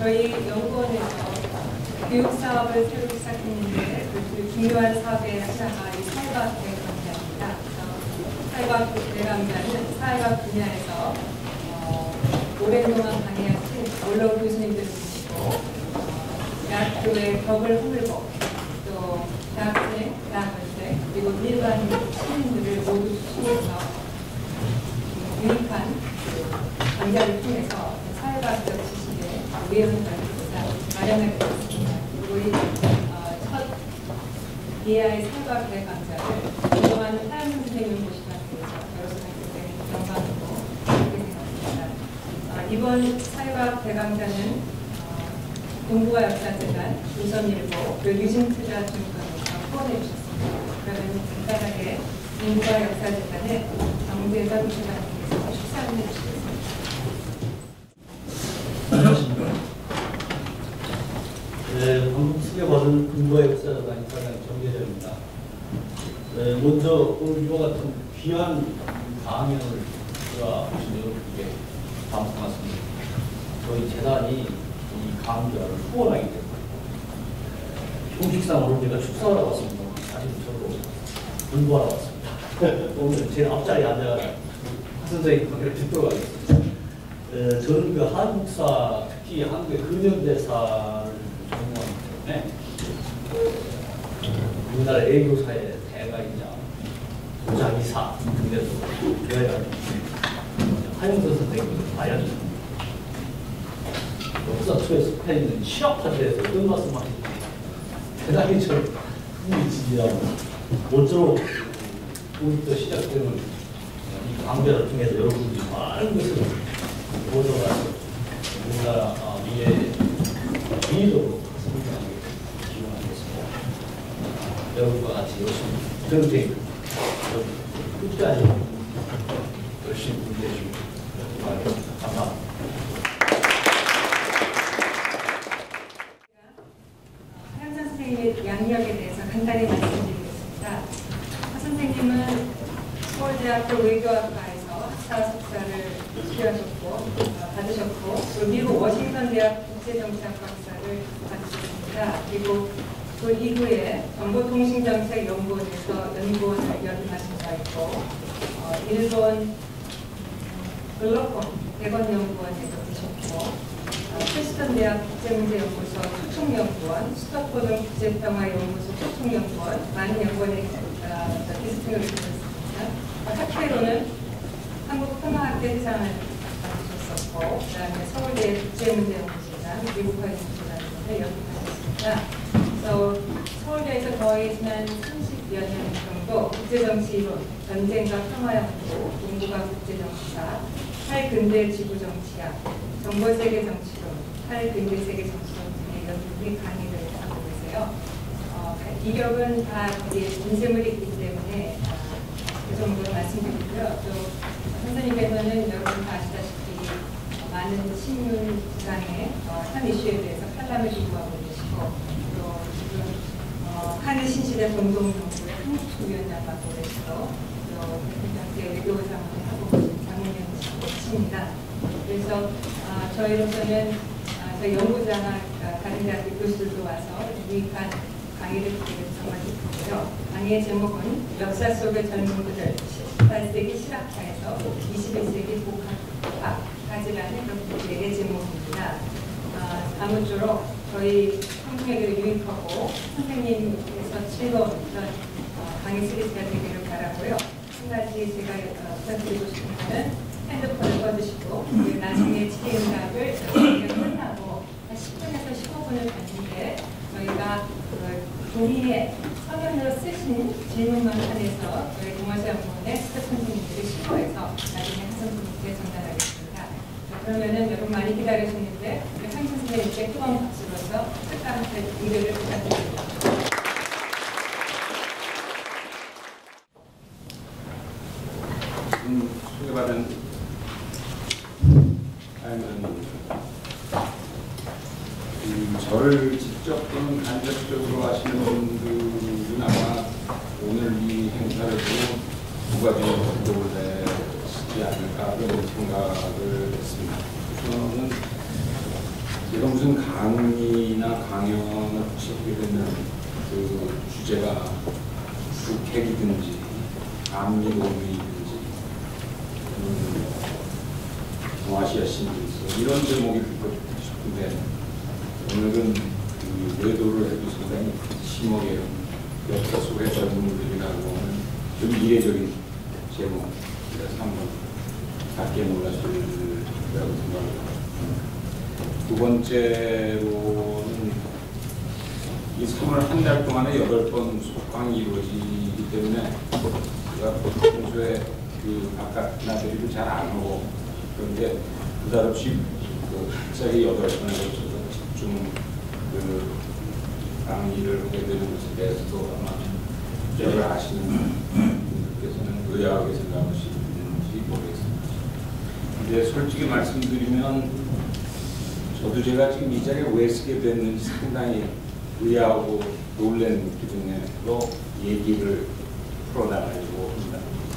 저희 연구원에서 교육 사업을 새로 시작했는데 그 중요한 사업의 하나가 이 사회과학 대강좌입니다. 사회과학 대강좌는 사회과학 분야에서 오랜동안 강의하신 원로 교수님들을 모시고 대학교의 벽을 허물고 또 대학생, 대학원생 그리고 일반 시민들을 모두 초청해서 유익한 강좌를 통해서 사회과학적 지식의 우연을 마련하게 되었습니다. 그리고 첫 BI 사회과학 대강좌를 운영하는 하얀 선생님을 모시게 돼서 여러분들 굉장히 영광이고 그렇게 생각합니다. 이번 사회과학 대강좌는 공부와 역사재단, 조선일보, 그리고 유진투자증권에서 후원해 주셨습니다. 그러면 간단하게 공부와 역사재단의 정재선 부사장님께서 축사를 해주시겠습니다. 안녕하십니까. 방금 소개받은 공부와 역사재단 이사장 정재정입니다. 먼저 오늘 이와 같은 귀한 강연을 제가 오신 여러분께 감사하습니다. 저희 재단이 이 강좌를 후원하기 때문에 형식상 오늘 제가 축사하러 왔습니다. 사실 저도 공부하러 왔습니다. 오늘 제 앞자리에 앉아 선생님 강의를 듣도록 하겠습니다. 저는 그 한국사, 특히 한국의 근현대사를 전공하기 때문에 우리나라 애교사의 대가이자 도자기사 등에서 교회가 하영선 선생님을 봐야 됩니다. 역사2에 속해 있는 실학파들에서 어떤 말씀 하시는지 대단히 저를 흥미진진하고 모쪼록 오늘부터 시작되는 이 강좌를 통해서 여러분들이 많은 것을 보셔서 우리나라 미래에 인위적으로 성장하게 기원하겠습니다. 여러분과 같이 열심히 정책 끝까지 열심히 공부해 주시기 바라겠습니다. 감사합니다. 하영선 선생님의 양력에 대해서 간단히 말씀드리겠습니다. 하 선생님은 서울대학교 외교학과에서 학사 석사를 받으셨고 또 미국 워싱턴 대학 국제정치학과 학사를 받으셨습니다. 그리고 그 이후에 정보통신정책연구원에서 연구원을 연임하신 바 있고 일본 글로컴 대건연구원에도 계셨고 프리스턴 대학 국제문제연구소 초청연구원, 스톡홀름 국제평화연구소 초청연구원 많은 연구원에 디스팅을 받으셨습니다. 학회로는 한국평화학회상을 받으셨었고 그다음에 서울대 국제문제연구소장, 미국화연구소장을 연구하셨습니다. 그래서 서울대에서 거의 지난 30여 년 정도 국제정치이론, 전쟁과 평화연구, 동북아 국제정치사, 탈근대 지구정치학, 정보세계 정치론, 탈근대 세계 정치론 등의 연구의 강의를 하고 계세요. 이력은 다 거기에 인쇄물이 있기 때문에 그 정도로 말씀드리고요. 또 선생님께서는 여러분 다 아시다시피 많은 신문 기관의 한 이슈에 대해서 칼럼을 기고하고 계시고 또 지금 한일 신시대 공동연구의 한국총위원장 맡고 계시고 또 대통령께 외교사무를 하고 계신 장문연구원이십니다. 그래서 저희로서는 저희 연구자나 다른 대학교 교수들도 와서 유익한 강의를 듣게 돼서 정말 기쁘고요. 강의의 제목은 역사 속의 젊은이들 18세기 실학파에서 21세기 복학까지라는 그런 제목입니다. 아무쪼록 저희 한국에게 유익하고 선생님께서 즐거운 그런 강의 시리즈가 되기를 바라고요. 한 가지 제가 부탁드리고 싶은 거는 핸드폰을 꺼주시고 나중에 질의응답을 끝나고 한 10분에서 15분을 갔는데 저희가 종이에 서면으로 쓰신 질문만 한해서 저희 동아시아연구원의 스태프 선생님들이 신고해서 나중에 한 선생님께 전달하겠습니다. 그러면은 여러분 많이 기다리셨는데 우리 한 선생님께 뜨거운 박수로서 특강 의뢰를 부탁드립니다. 소개받은 저를 직접 또는 간접적으로 아시는 분들은 아마 오늘 이 행사를 보고 부가적인 활동을 해주지 않을까 그런 생각을 했습니다. 저는 제가 무슨 강의나 강연을 혹시 하게 되면 그 주제가 북핵이든지 안미동맹이든지 동아시아 신분서 이런 제목이 듣고 싶은데 오늘은 그 외도를 해도 상당히 심하게 역사 속의 젊은이들이라고 하는 좀 이례적인 제목이라서 한번 작게 놀라시리라고 생각합니다. 두 번째로는 이 3월 한 달 동안에 8번 속강이 이루어지기 때문에 제가 평소에 그 바깥 나들이를 잘 안 하고 그런데 그다없이 갑자기 8번에 걸쳐서 집중 그 강의를 하게 되는 것에 대해서도 아마 여러 아시는 분들께서는 의아하게 생각하시는지 모르겠습니다. 근데 솔직히 말씀드리면 저도 제가 지금 이 자리에 왜 쓰게 됐는지 상당히 의아하고 놀란 기분으로 얘기를 풀어나가려고 합니다.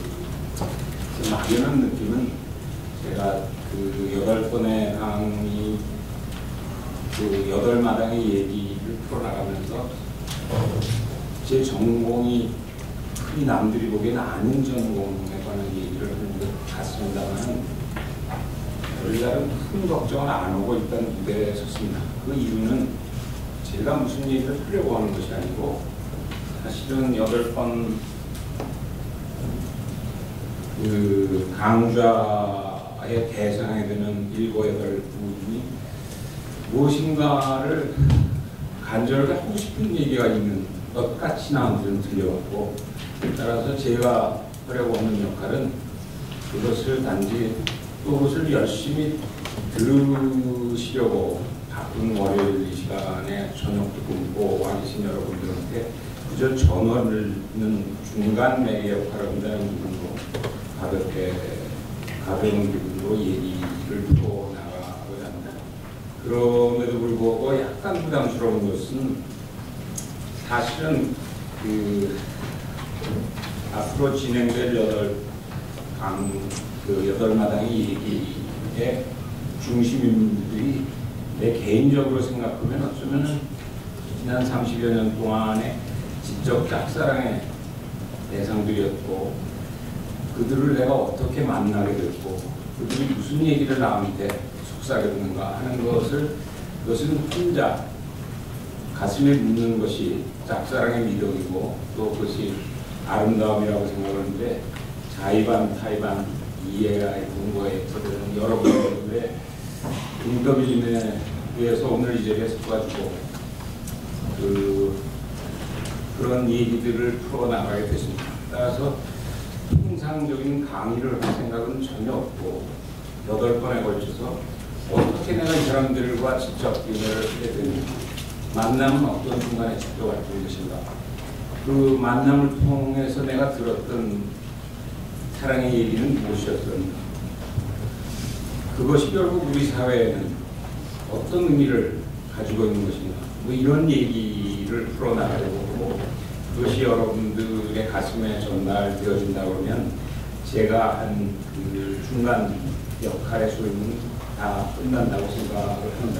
막연한 느낌은 제가 그 8번의 강의 그 8마당의 얘기를 풀어나가면서 제 전공이 흔히 남들이 보기에는 아닌 전공에 관한 얘기를 하는 것 같습니다만 별다른 큰 걱정은 안 하고 일단 무대에 섰습니다. 그 이유는 제가 무슨 얘기를 하려고 하는 것이 아니고 사실은 8번 그 강좌에 대상이 되는 7, 8분이 무엇인가를 간절하게 하고 싶은 얘기가 있는 것 같이 나한테는 들려왔고 따라서 제가 하려고 하는 역할은 그것을 단지 또 그것을 열심히 들으시려고 바쁜 월요일 이 시간에 저녁도 굶고 와 계신 여러분들한테 그저 전원을는 중간 매개 역할을 한다는 기분으로 가벼운 기분으로 얘기를 풀고 나가고자 합니다. 그럼에도 불구하고 약간 부담스러운 것은 사실은 그 앞으로 진행될 8마당의 얘기의 중심인들이 내 개인적으로 생각하면 어쩌면 지난 30여 년 동안에 지적 짝사랑의 대상들이었고 그들을 내가 어떻게 만나게 됐고 그들이 무슨 얘기를 나한테 속삭였는가 하는 것을 그것은 혼자 가슴에 묻는 것이 짝사랑의 미덕이고 또 그것이 아름다움이라고 생각하는데 자의반 타의반 이해가 공부에 있어서는 여러분들의 인터뷰진에 의해서 오늘 이 자리에 서가지고 그런 얘기들을 풀어나가게 됐습니다. 따라서 통상적인 강의를 할 생각은 전혀 없고 8번에 걸쳐서 어떻게 내가 이 사람들과 직접 연애를 하게 되는지 만남은 어떤 순간에 직접 왔던 것인가 그 만남을 통해서 내가 들었던 사랑의 얘기는 무엇이었던가 그것이 결국 우리 사회에는 어떤 의미를 가지고 있는 것인가 뭐 이런 얘기를 풀어나가려고 하고 그것이 여러분들의 가슴에 전달되어진다 그러면 제가 한 그 중간 역할의 소임은 다 끝난다고 생각을 합니다.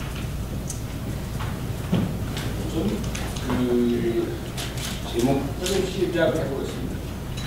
좀 그 제목부터 좀 시작을 해보겠습니다.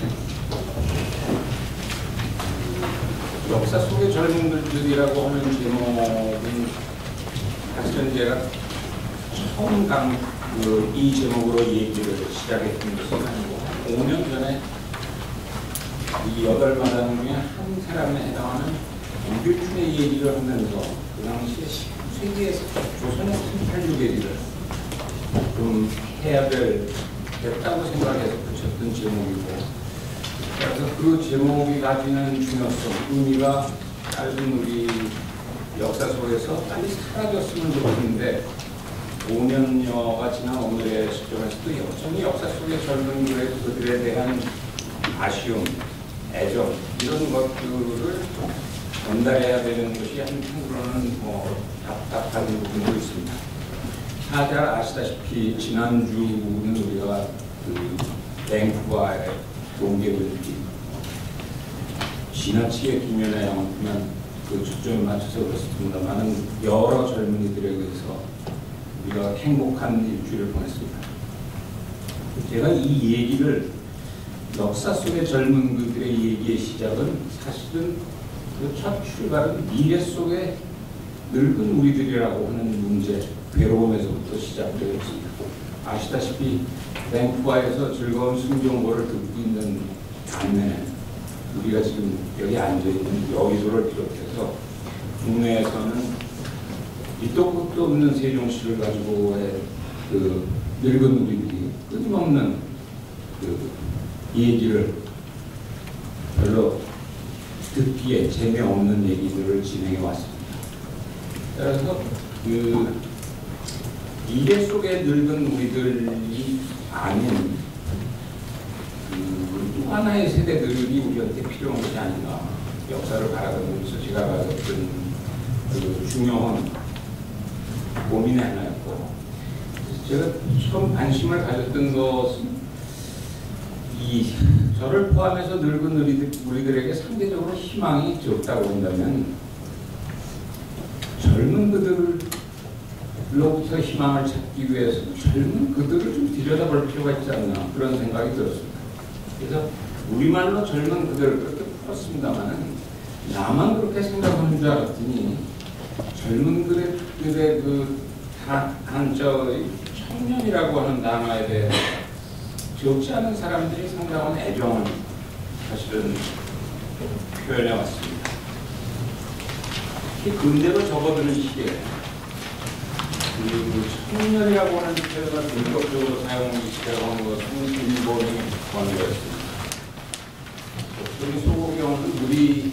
역사 속의 젊은들이라고 하는 제목은 사실은 제가 처음 이 제목으로 얘기를 시작했던 것은 아니고 5년 전에 이 8마당 중에 한 사람에 해당하는 유교춘의 얘기를 하면서 그 당시에 19세기에서 조선의 386얘기를 좀 해야 됐다고 생각해서 붙였던 제목이고 그래서 그 제목이 가지는 중요성, 의미가 짧은 우리 역사 속에서 빨리 사라졌으면 좋겠는데 5년여가 지난 오늘의 시점에서도 여전히 역사 속의 젊은 그들에 대한 아쉬움, 애정 이런 것들을 전달해야 되는 것이 한편으로는 뭐 답답한 부분도 있습니다. 다들 아시다시피 지난주는 우리가 그 뱅크와의 동계올림픽 지나치게 김연아 양만큼은 그 초점을 맞춰서 그렇습니다만은 여러 젊은이들에 의해서 우리가 행복한 일주일을 보냈습니다. 제가 이 얘기를 역사 속의 젊은 그들의 얘기의 시작은 사실은 그 첫 출발은 미래 속의 늙은 우리들이라고 하는 문제, 괴로움에서부터 시작되었습니다. 아시다시피 밴쿠버에서 즐거운 순종고를 듣고 있는 반면에 우리가 지금 여기 앉아있는 여의도를 비롯해서 국내에서는 밑도 끝도 없는 세종시를 가지고의 그 늙은 우리들이 끊임없는 그 얘기를 별로 듣기에 재미없는 얘기들을 진행해 왔습니다. 따라서 그 미래 속의 늙은 우리들이 아닌 또 하나의 세대들이 우리한테 필요한 것이 아닌가. 역사를 바라보면서 제가 가졌던 그 중요한 고민의 하나였고, 제가 처음 관심을 가졌던 것은 저를 포함해서 늙은 우리들에게 상대적으로 희망이 적다고 한다면 젊은 그들로부터 희망을 찾기 위해서 젊은 그들을 좀 들여다볼 필요가 있지 않나 그런 생각이 들었습니다. 그래서 우리말로 젊은 그들을 그렇게 풀었습니다만은 나만 그렇게 생각하는 줄 알았더니 젊은 그들의 청년이라고 하는 단어에 대해 적지 않은 사람들이 상당한 애정을 사실은 표현해 왔습니다. 특히 근대로 접어드는 시기에 그 청년이라고 하는 표현을 본격적으로 사용하기 시작한 것은 일본이 먼저였습니다. 우리 소고경은 우리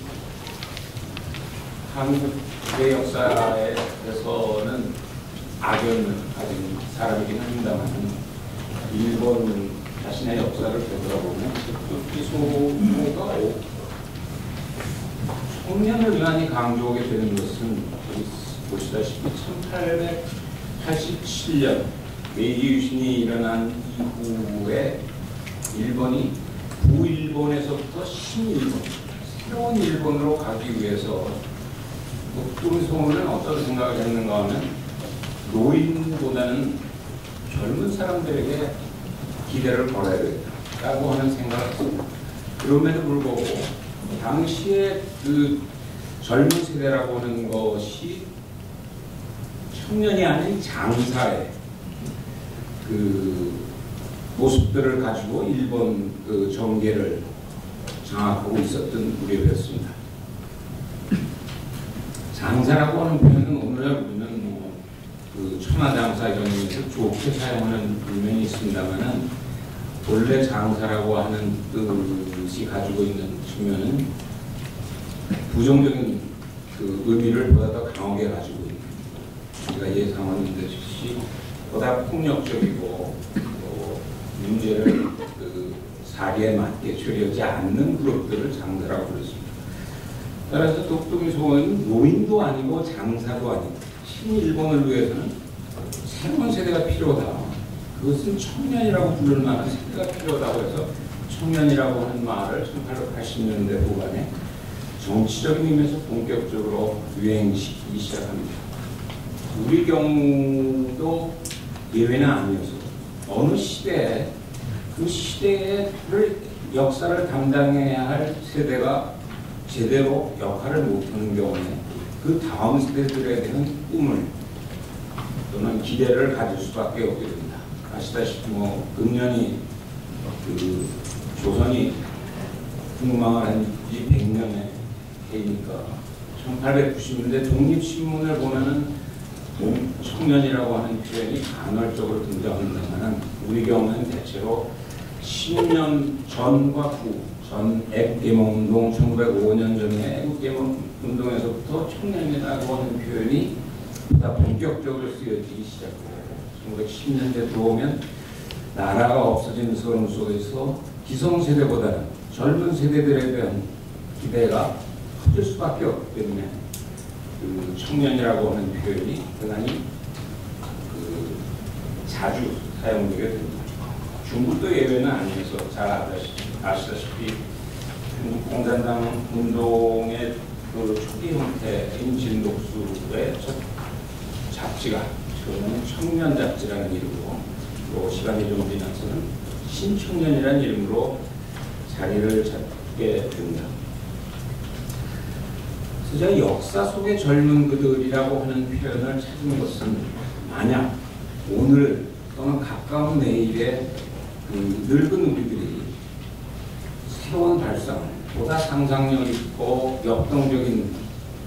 한국의 역사에 대해서는 악연을 가진 사람이긴 합니다만 일본 자신의 역사를 되돌아보면 특히 소고가 청년을 유난히 강조하게 되는 것은 보시다시피 1887년 메이지 유신이 일어난 이후에 일본이 구일본에서부터 신일본, 새로운 일본으로 가기 위해서 독도소원은 어떤 생각을 했는가 하면 노인보다는 젊은 사람들에게 기대를 걸어야 되겠다라고 하는 생각을 했습니다. 그럼에도 불구하고 당시에 그 젊은 세대라고 하는 것이 청년이 아닌 장사의 그 모습들을 가지고 일본 그 정계를 장악하고 있었던 우리였습니다. 장사라고 하는 표현은 오늘 우리는 그 천하장사 이런 의미에서 좋게 사용하는 의미는 있습니다만은 본래 장사라고 하는 뜻이 가지고 있는 측면은 부정적인 그 의미를 보다 더 강하게 가지고 있는, 우리가 예상하는 듯이 보다 폭력적이고 문제를 그 사리에 맞게 처리하지 않는 그룹들을 장사라고 부르습니다. 따라서 독도미소원은 노인도 아니고 장사도 아니고 신일본을 위해서는 새로운 세대가 필요하다. 그것은 청년이라고 부를 만한 세대가 필요하다고 해서 청년이라고 하는 말을 1880년대 후반에 정치적인 의미에서 본격적으로 유행시키기 시작합니다. 우리 경우도 예외는 아니어서 어느 시대에 그 시대의 역사를 담당해야 할 세대가 제대로 역할을 못하는 경우에 그 다음 세대들에 대한 꿈을 또는 기대를 가질 수밖에 없게 됩니다. 아시다시피 금년이 그 조선이 국망을 한 지 100년의 해이니까 1890년대 독립신문을 보면은 청년이라고 하는 표현이 간헐적으로 등장한다면 우리 경우는 대체로 10년 전과 후, 전 애국개몽운동 1905년 전의 애국개몽운동에서부터 청년이라고 하는 표현이 보다 본격적으로 쓰여지기 시작해요. 1910년대 들어오면 나라가 없어지는 서름 속에서 기성세대보다는 젊은 세대들에 대한 기대가 커질 수밖에 없기 때문에 그 청년이라고 하는 표현이 대단히 자주 사용되게 됩니다. 중국도 예외는 아니어서 잘 아시다시피 중국 공산당 운동의 그 초기 형태인 진독수의 첫 잡지가 지금은 청년 잡지라는 이름으로, 또 시간이 좀 지나서는 신청년이라는 이름으로 자리를 잡게 됩니다. 그래서 제가 역사 속의 젊은 그들이라고 하는 표현을 찾은 것은, 만약 오늘 또는 가까운 내일에 그 늙은 우리들이 새로운 발상을, 보다 상상력 있고 역동적인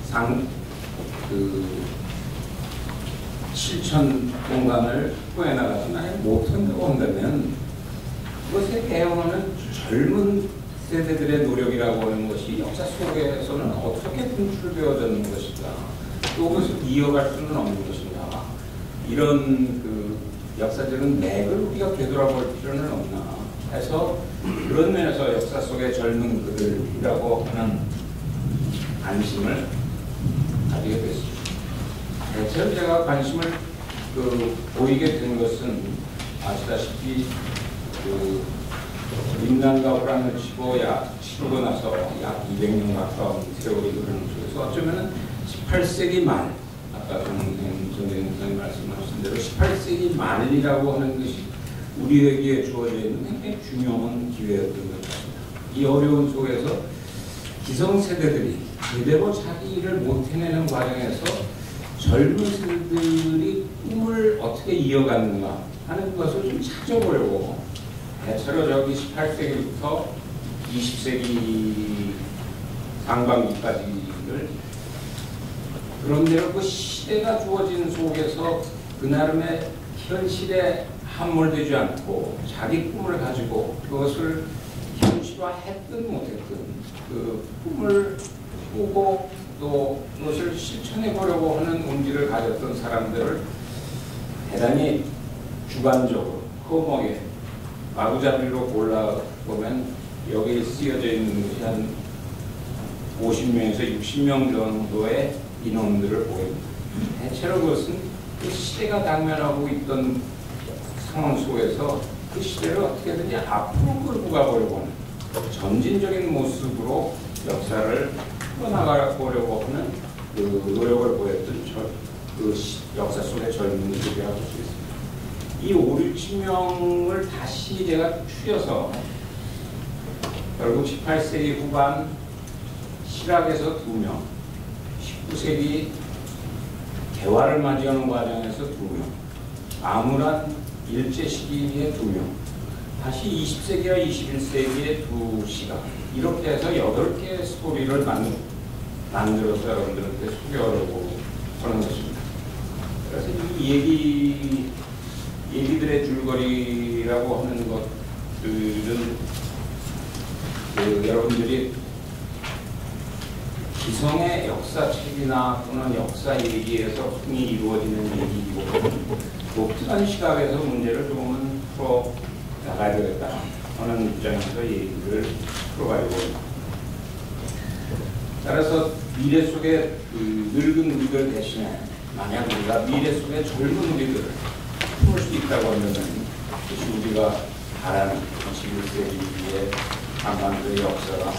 실천 공간을 확보해 나가서 만약 못한다고 한다면, 그것에 대응하는 젊은 세대들의 노력이라고 하는 것이 역사 속에서는 어떻게 분출되어지는 것인가, 또 그것을 이어갈 수는 없는 것인가, 이런 그 역사적인 맥을 우리가 되돌아볼 필요는 없나 해서, 그런 면에서 역사 속의 젊은 그들이라고 하는 관심을 가지게 됐습니다. 대체로 제가 관심을 보이게 된 것은, 아시다시피 임난가불안을 치르고 나서 약 200년 가까운 세월이 흐르는 속에서 어쩌면 18세기 말, 아까 정선생님이 말씀하신 대로 18세기 말이라고 하는 것이 우리에게 주어져 있는 굉장히 중요한 기회였던 것 같습니다. 이 어려운 속에서 기성세대들이 제대로 자기 일을 못 해내는 과정에서 젊은 세대들이 꿈을 어떻게 이어갔는가 하는 것을 좀 찾아보려고, 대체로 저기 18세기부터 20세기 상반기까지를, 그런데로 그 시대가 주어진 속에서 그 나름의 현실에 함몰되지 않고 자기 꿈을 가지고 그것을 현실화했든 못했든 그 꿈을 꾸고 또 그것을 실천해 보려고 하는 의지를 가졌던 사람들을 대단히 주관적으로 허무하게 마구잡이로 골라보면 여기에 쓰여져 있는 것이 한 50명에서 60명 정도의 인원들을 보입니다. 대체로 그것은 그 시대가 당면하고 있던 상황 속에서 그 시대를 어떻게든지 앞으로 끌고 가보려고 하는 점진적인 모습으로 역사를 풀어나가보려고 하는 그 노력을 보였던 그 역사 속의 젊은이들이라고 볼 수 있습니다. 이 5, 60명을 다시 제가 추려서 결국 18세기 후반 실학에서 2명, 19세기 개화를 맞이하는 과정에서 2명, 암울한 일제 시기에 2명, 다시 20세기와 21세기에 2시간, 이렇게 해서 8개의 스토리를 만들어서 여러분들한테 소개하려고 하는 것입니다. 그래서 이 얘기들의 줄거리라고 하는 것들은 여러분들이 기성의 역사책이나 또는 역사 얘기에서 흔히 이루어지는 얘기이고, 독특한 시각에서 문제를 조금은 풀어 나가야 되겠다 하는 입장에서 얘기를 풀어가려고 합니다. 따라서 미래 속의 늙은 우리들 대신에 만약 우리가 미래 속의 젊은 우리들을 품을 수 있다고 하면 그것이 우리가 바라는 21세기의 한반도의 역사가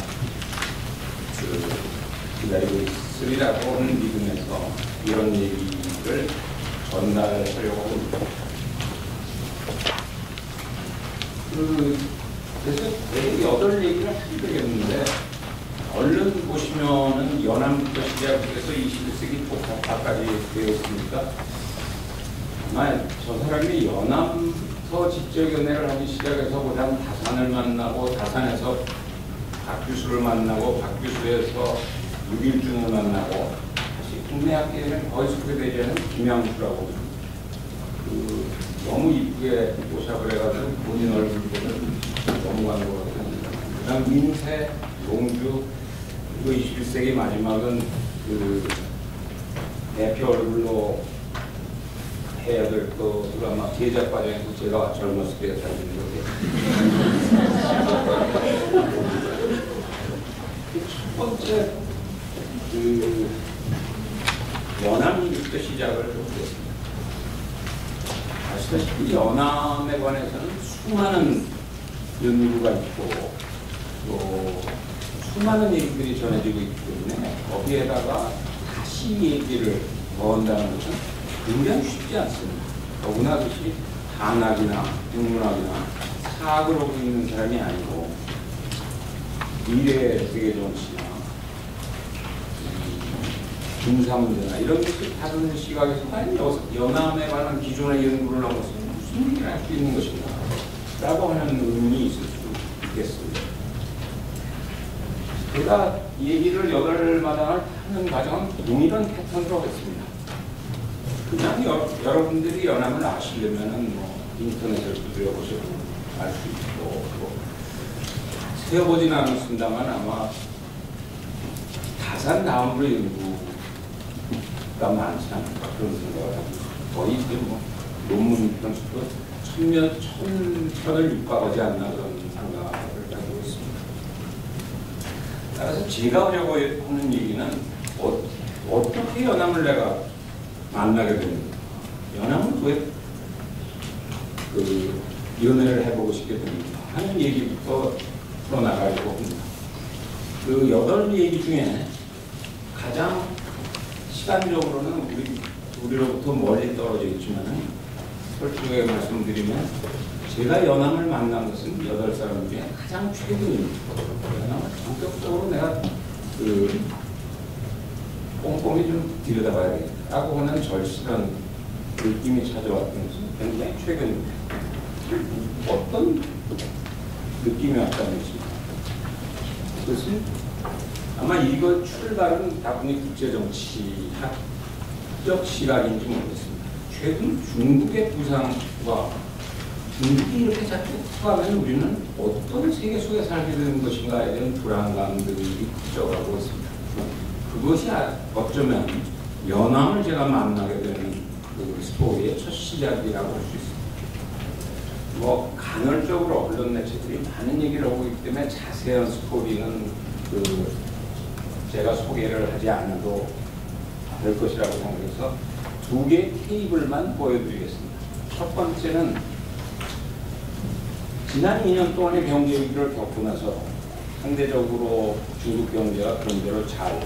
기다리고 있으리라고 하는 믿음에서 이런 얘기를 전달하려고 합니다. 그래서 되게 8얘기를 하게 되겠는데, 얼른 보시면은 연암부터 시작해서 21세기 복합화까지 되어 있으니까 아마 저 사람이 연암부터 직접 연애를 하기 시작해서 그다음 다산을 만나고, 다산에서 박규수를 만나고, 박규수에서 유길준을 만나고, 다시 국내학계에는 거의 소개되지 않은 김양수라고 너무 이쁘게 포샵을 해가지고 본인 얼굴보다는 넘어간 것 같습니다. 그 다음 민세, 용주, 그리고 21세기 마지막은 그 대표 얼굴로 해야 될 것을 아마 제작 과정에서 제가 젊었을 때 살리는 거예요. 첫 번째 연암부터 시작을 해보겠습니다. 아시다시피 연암에 관해서는 수많은 연구가 있고 또 수많은 얘기들이 전해지고 있기 때문에 거기에다가 다시 얘기를 더한다는 것은 굉장히 쉽지 않습니다. 더구나 그것이 한학이나 국문학이나 사학을 하고 있는 사람이 아니고 미래 세계 정치나 군사문제나 이런 것을 다루는 시각에서 과연 연암에 관한 기존의 연구를 하면서 무슨 얘기를 할 수 있는 것인가 라고 하는 의문이 있을 수 있겠습니다. 제가 얘기를 8마당을 하는 과정은 동일한 패턴으로 했습니다. 그냥 여러분들이 연암을 아시려면 뭐 인터넷을 두드려보셔도 알 수 있고 세어보진 않았습니다만 아마 다산 다음으로 연구가 많지 않을까 그런 생각을 합니다. 거의 이제 뭐 논문 편수도 1000편을 육박하지 않나 그런 생각을 가지고 있습니다. 따라서 제가 하려고 하는 얘기는 어떻게 연암을 내가 만나게 됩니다. 연암은 왜 연애를 해보고 싶게 됩니다. 하는 얘기부터 풀어나가려고 합니다. 그 8얘기 중에 가장 시간적으로는 우리로부터 멀리 떨어져 있지만 솔직하게 말씀드리면 제가 연암을 만난 것은 8사람 중에 가장 최근입니다. 연암을 본격적으로 내가 꼼꼼히 좀 들여다봐야겠다라고 하는 절실한 느낌이 찾아왔던 것은 굉장히 최근입니다. 어떤 느낌이 왔다는 것입니다. 그것은 아마 이거 출발은 다분히 국제정치학적 시각인지 모르겠습니다. 최근 중국의 부상과 중국이 이렇게 자꾸 가면 우리는 어떤 세계 속에 살게 되는 것인가에 대한 불안감들이 커져가고 있습니다. 그것이 어쩌면 연암을 제가 만나게 되는 그 스토리의 첫 시작이라고 할 수 있습니다. 뭐 간헐적으로 언론 매체들이 많은 얘기를 하고 있기 때문에 자세한 스토리는 제가 소개를 하지 않아도 될 것이라고 생각해서 2개의 테이블만 보여드리겠습니다. 첫 번째는 지난 2년 동안의 경제 위기를 겪고 나서 상대적으로 중국 경제가 그런 대로 잘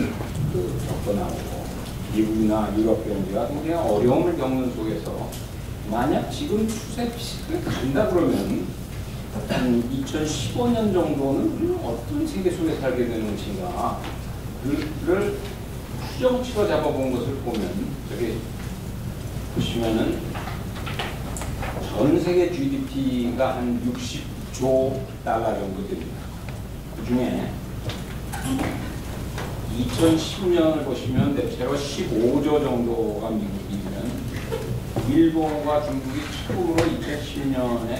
겪어나오고 미국이나 유럽 경제가 굉장히 어려움을 겪는 속에서 만약 지금 추세 비슷하게 간다 그러면 한 2015년 정도는 우리는 어떤 세계 속에 살게 되는 것인가 그를 추정치로 잡아본 것을 보면 저기 보시면은 전 세계 GDP가 한 60조 달러 정도 됩니다. 그 중에 2010년을 보시면 대체로 15조 정도가 미국이면 일본과 중국이 처음으로 2010년에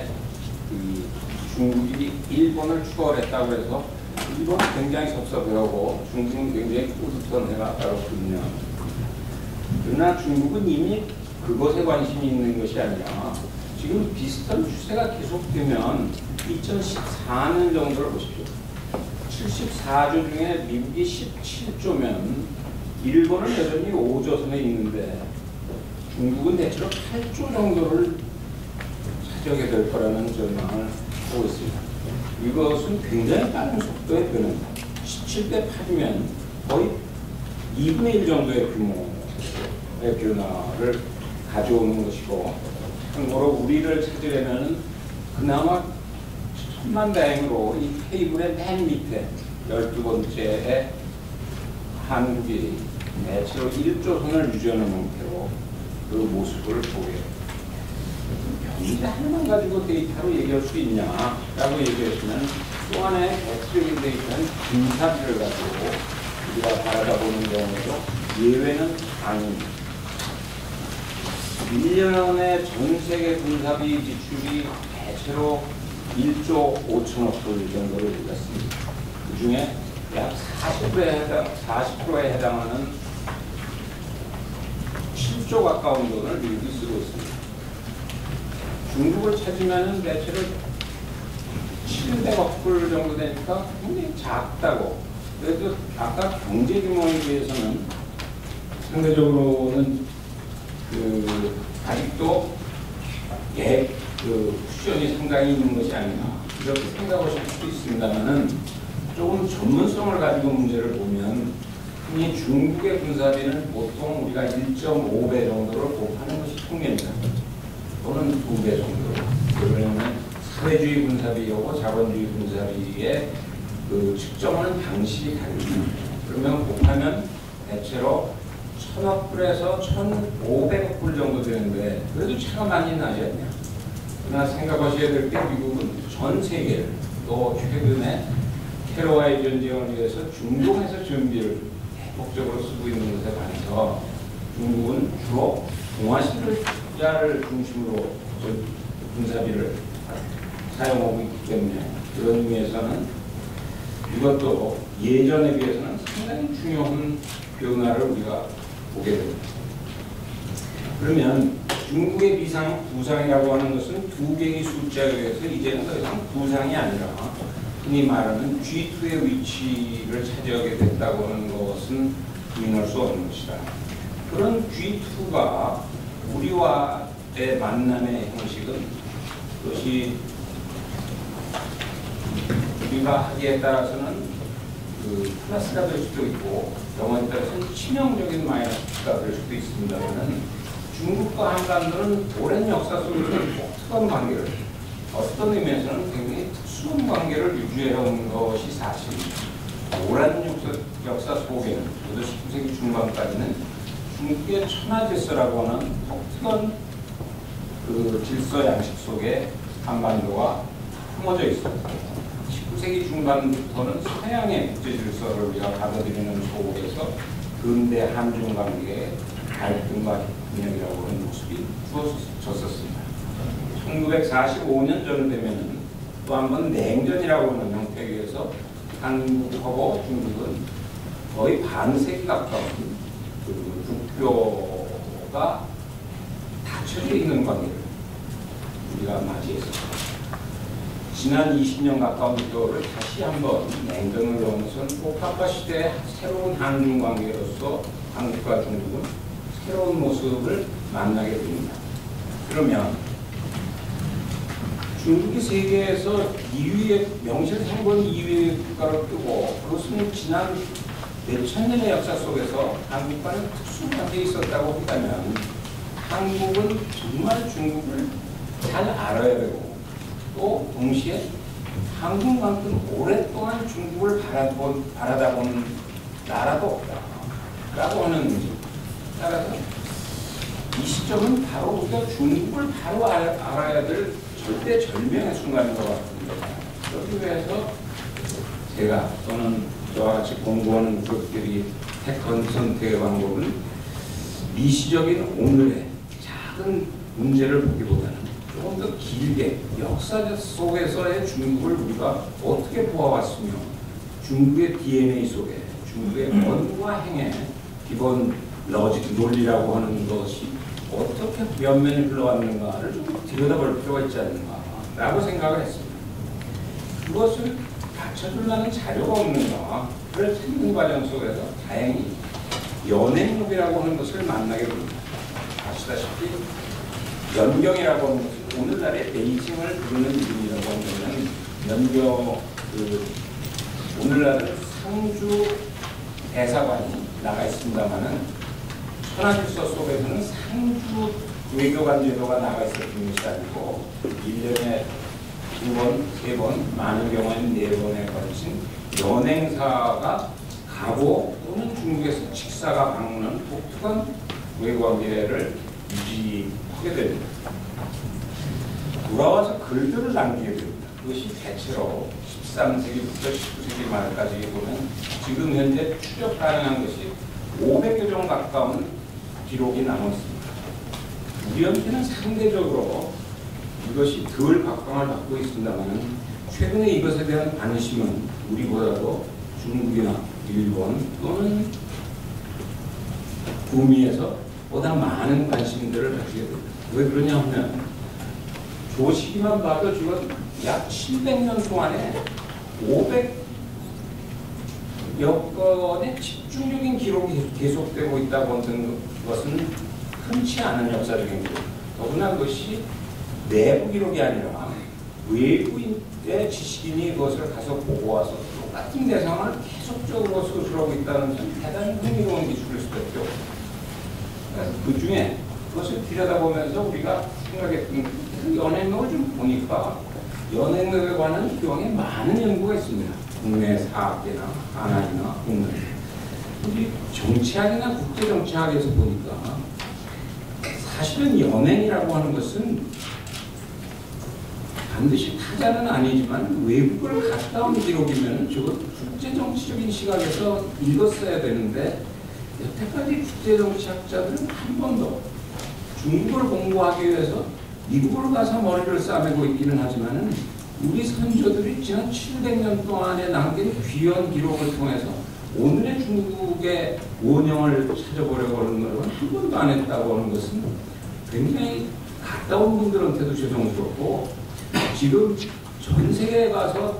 중국이 일본을 추월했다고 해서 일본은 굉장히 섭섭해하고 중국은 굉장히 뿌듯한 해가 따랐거든요. 그러나 중국은 이미 그것에 관심이 있는 것이 아니라 지금 비슷한 추세가 계속되면 2014년 정도를 보십시오. 74조 중에 미국이 17조면 일본은 여전히 5조 선에 있는데 중국은 대체로 8조 정도를 차지하게 될 거라는 전망을 하고 있습니다. 이것은 굉장히 빠른 속도의 변화입니다. 17대 8이면 거의 2분의 1 정도의 규모의 변화를 가져오는 것이고 참고로 우리를 찾으려면 그나마 천만다행으로 이 테이블의 맨 밑에 12번째에 한국이 대체로 1조 선을 유지하는 형태로 그 모습을 보게 경제 하나만 가지고 데이터로 얘기할 수 있냐라고 얘기했으면 또 하나의 대체적인 데이터는 군사비를 가지고 우리가 바라보는 경우에도 예외는 아닙니다. 1년에 전 세계 군사비 지출이 대체로 1조 5천억 불 정도를 올렸습니다. 그 중에 약 40%에 해당하는 7조 가까운 돈을 미국이 쓰고 있습니다. 중국을 찾으면 대체로 700억 불 정도 되니까 굉장히 작다고. 그래도 아까 경제 규모에 비해서는 상대적으로는 아직도 쿠션이 상당히 있는 것이 아니라 이렇게 생각하실 수도 있습니다만은 조금 전문성을 가지고 문제를 보면 흔히 중국의 군사비는 보통 우리가 1.5배 정도를 곱하는 것이 통계입니다. 또는 2배 정도. 왜냐하면 사회주의 군사비하고 자본주의 군사비의 그 측정하는 방식이 다릅니다. 그러면 곱하면 대체로 1,000억 불에서 1,500억 불 정도 되는데 그래도 차가 많이 나지 않냐. 그러나 생각하셔야 될 게 미국은 전 세계를 또 최근에 테러와의 전쟁을 위해서 중동에서 준비를 대폭적으로 쓰고 있는 것에 반해서 중국은 주로 동아시아를 중심으로 군사비를 사용하고 있기 때문에 그런 의미에서는 이것도 예전에 비해서는 상당히 중요한 변화를 우리가 보게 됩니다. 그러면 중국의 부상이라고 하는 것은 두 개의 숫자에 의해서 이제는 더 이상 부상이 아니라 흔히 말하는 G2의 위치를 차지하게 됐다고 하는 것은 부인할 수 없는 것이다. 그런 G2가 우리와의 만남의 형식은 그것이 우리가 하기에 따라서는 그 플러스가 될 수도 있고 영어에 따라서는 치명적인 마이너스가 될 수도 있습니다만 중국과 한반도는 오랜 역사 속에서 독특한 관계를 어떤 의미에서는 굉장히 특수한 관계를 유지해온 것이 사실입니다. 오랜 역사 속에는 그래도 19세기 중반까지는 중국의 천하질서라고 하는 독특한 그 질서 양식 속에 한반도가 품어져 있습니다. 19세기 중반부터는 서양의 국제 질서를 우리가 받아들이는 속에서 근대 한중 관계의 갈등과 분열이라고 하는 모습이 주어졌었습니다. 1945년 전 되면은 또 한 번 냉전이라고 하는 형태에 의해서 한국하고 중국은 거의 반세기 가까운 그 국교가 닫혀져 있는 관계를 우리가 맞이했습니다. 지난 20년 가까운 세월을 다시 한번 냉전을 넘어선 복합화 시대의 새로운 한중 관계로서 한국과 중국은 새로운 모습을 만나게 됩니다. 그러면 중국이 세계에서 2위의 명실상부한 2위의 국가를 뜨고 그것은 지난 몇천 년의 역사 속에서 한국과는 특수한 관계에 있었다고 한다면 한국은 정말 중국을 잘 알아야 되고 또 동시에 한국만큼 오랫동안 중국을 바라다본 나라도 없다라고 하는 문제. 따라서 이 시점은 바로 우리가 중국을 바로 알아야 될 절대절명의 순간인 것 같습니다. 그렇기 위해서 제가 또는 저와 같이 공부하는 그룹들이 택한 선택의 방법은 미시적인 오늘의 작은 문제를 보기보다는 조금 더 길게 역사 속에서의 중국을 우리가 어떻게 보아왔으며 중국의 DNA 속에 중국의 언과 행의 기본 논리라고 하는 것이 어떻게 면면이 흘러왔는가를 좀 들여다볼 필요가 있지 않는가라고 생각을 했습니다. 그것을 갖춰줄 만한 자료가 없는가 그걸 찾는 과정 속에서 다행히 연행록이라고 하는 것을 만나게 됩니다. 아시다시피 연경이라고 하는 것은 오늘날의 베이징을 부르는 이름이라고 하면 연경 오늘날은 상주 대사관이 나가 있습니다만은 천하질서 속에서는 상주 외교관 제도가 나가 있었던 것이 아니고 1년에 2번, 3번, 많은 경우에는 4번에 걸친 연행사가 가고 또는 중국에서 직사가 방문한 독특한 외교관계를 유지하게 됩니다. 돌아와서 글들을 남기게 됩니다. 그것이 대체로 13세기부터 19세기 말까지 보면 지금 현재 추적 가능한 것이 500여 종 가까운 기록이 남았습니다. 우리한테는 상대적으로 이것이 덜 각광을 받고 있습니다만 최근에 이것에 대한 관심은 우리보다도 중국이나 일본 또는 북미에서 보다 많은 관심들을 가지게 됩니다. 왜 그러냐 하면 조시기만 봐도 지금 약 700년 동안에 500여 건의 집중적인 기록이 계속되고 있다고 하는 것은 흔치 않은 역사적인 기록. 더구나 그것이 내부 기록이 아니라 외부인의 지식인이 그것을 가서 보고 와서 또 똑같은 대상을 계속적으로 서술하고 있다는 것은 대단히 흥미로운 기술일 수밖에 없어요. 그 중에 그것을 들여다보면서 우리가 생각했던 그 연행력을 좀 보니까 연행력에 관한 기왕에 많은 연구가 있습니다. 국내 사학계나 한화이나 국내. 우리 정치학이나 국제정치학에서 보니까 사실은 연행이라고 하는 것은 반드시 타자는 아니지만 외국을 갔다 온 기록이면 저걸 국제정치적인 시각에서 읽었어야 되는데 여태까지 국제정치학자들은 한 번도 중국을 공부하기 위해서 미국으로 가서 머리를 싸매고 있기는 하지만은 우리 선조들이 지난 700년 동안에 남긴 귀한 기록을 통해서 오늘의 중국의 원형을 찾아보려고 하는 노력은 한 번도 안 했다고 하는 것은 굉장히 갔다 온 분들한테도 죄송스럽고 지금 전 세계에 가서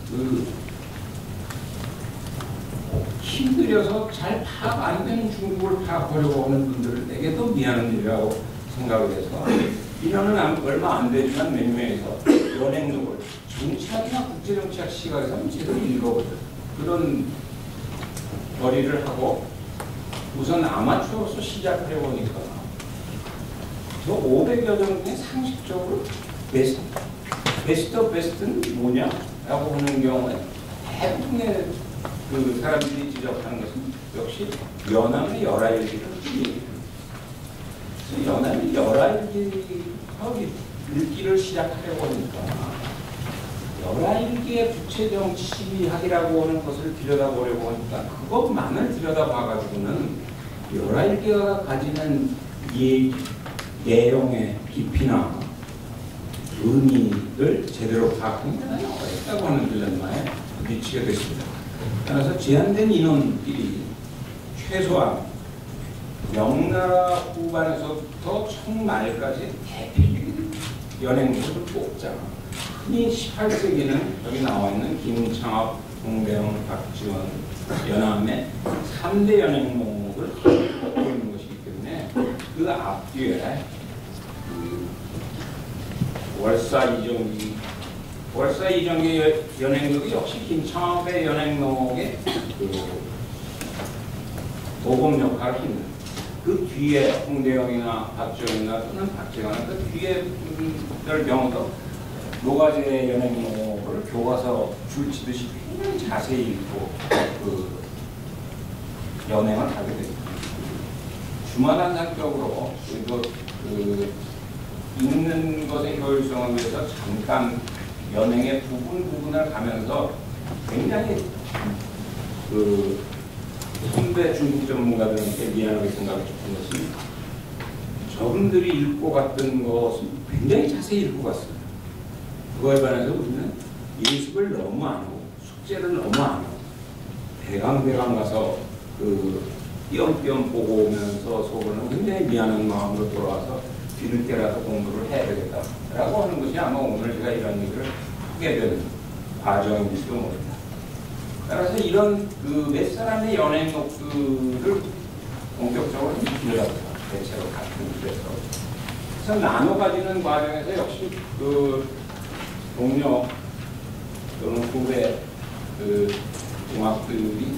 힘들여서 잘 파악 안 되는 중국을 파악하려고 하는 분들에게도 미안한 일이라고 생각을 해서 이년은 얼마 안 되지만 몇 명에서 연행록을 정치학이나 국제정치학 시각에서 제대로 읽어보자 그런 거리를 하고 우선 아마추어로서 시작하려고 하니까 저 500여 점 중에 상식적으로 베스트 오브 베스트는 뭐냐라고 하는 경우에 대부분의 그 사람들이 지적하는 것은 역시 연암의 열하일기를 얘기합니다. 연암의 열하일기하고 읽기를 시작하려고 하니까 열하일기의 국제정치학이라고 하는 것을 들여다보려고 하니까 그것만을 들여다봐가지고는 열하일기가 가지는 이 내용의 깊이나 의미를 제대로 파악하는 게 어렵다고 하는 딜레마에 미치게 됐습니다. 따라서 제한된 인원끼리 최소한 명나라 후반에서부터 청말까지 대표적인 연행록을 뽑자. 흔히 18세기는 여기 나와 있는 김창업, 홍대영, 박지원, 연암의 3대 연행록을 뽑고 있는 것이기 때문에 그 앞뒤에 월사 이정기 연행록이 역시 김창업의 연행록의 도금 역할을 합니다. 그 뒤에 홍대영이나 박지원이나 또는 박재관은 그 뒤에 분들 경우도 노가지의 연행록을 교과서 줄치듯이 굉장히 자세히 읽고 그 연행을 하게 됩니다. 주마단 성격으로 그리고 읽는 것의 효율성을 위해서 잠깐 연행의 부분을 가면서 굉장히 선배 중국 전문가들한테 미안하게 생각을 줬던 것은 저분들이 읽고 갔던 것은 굉장히 자세히 읽고 갔어요. 그거에 반해서 우리는 예습을 너무 안 하고 숙제를 너무 안 하고 대강 가서 띄엄띄엄 보고 오면서 속으로는 굉장히 미안한 마음으로 돌아와서 뒤늦게라도 공부를 해야 되겠다라고 하는 것이 아마 오늘 제가 이런 얘기를 하게 되는 과정일지도 모릅니다. 따라서 이런 몇 사람의 연행록들을 본격적으로 들여다보자. 대체로 같은 길에서. 그래서 나눠 가지는 과정에서 역시 동료 또는 후배 동학들이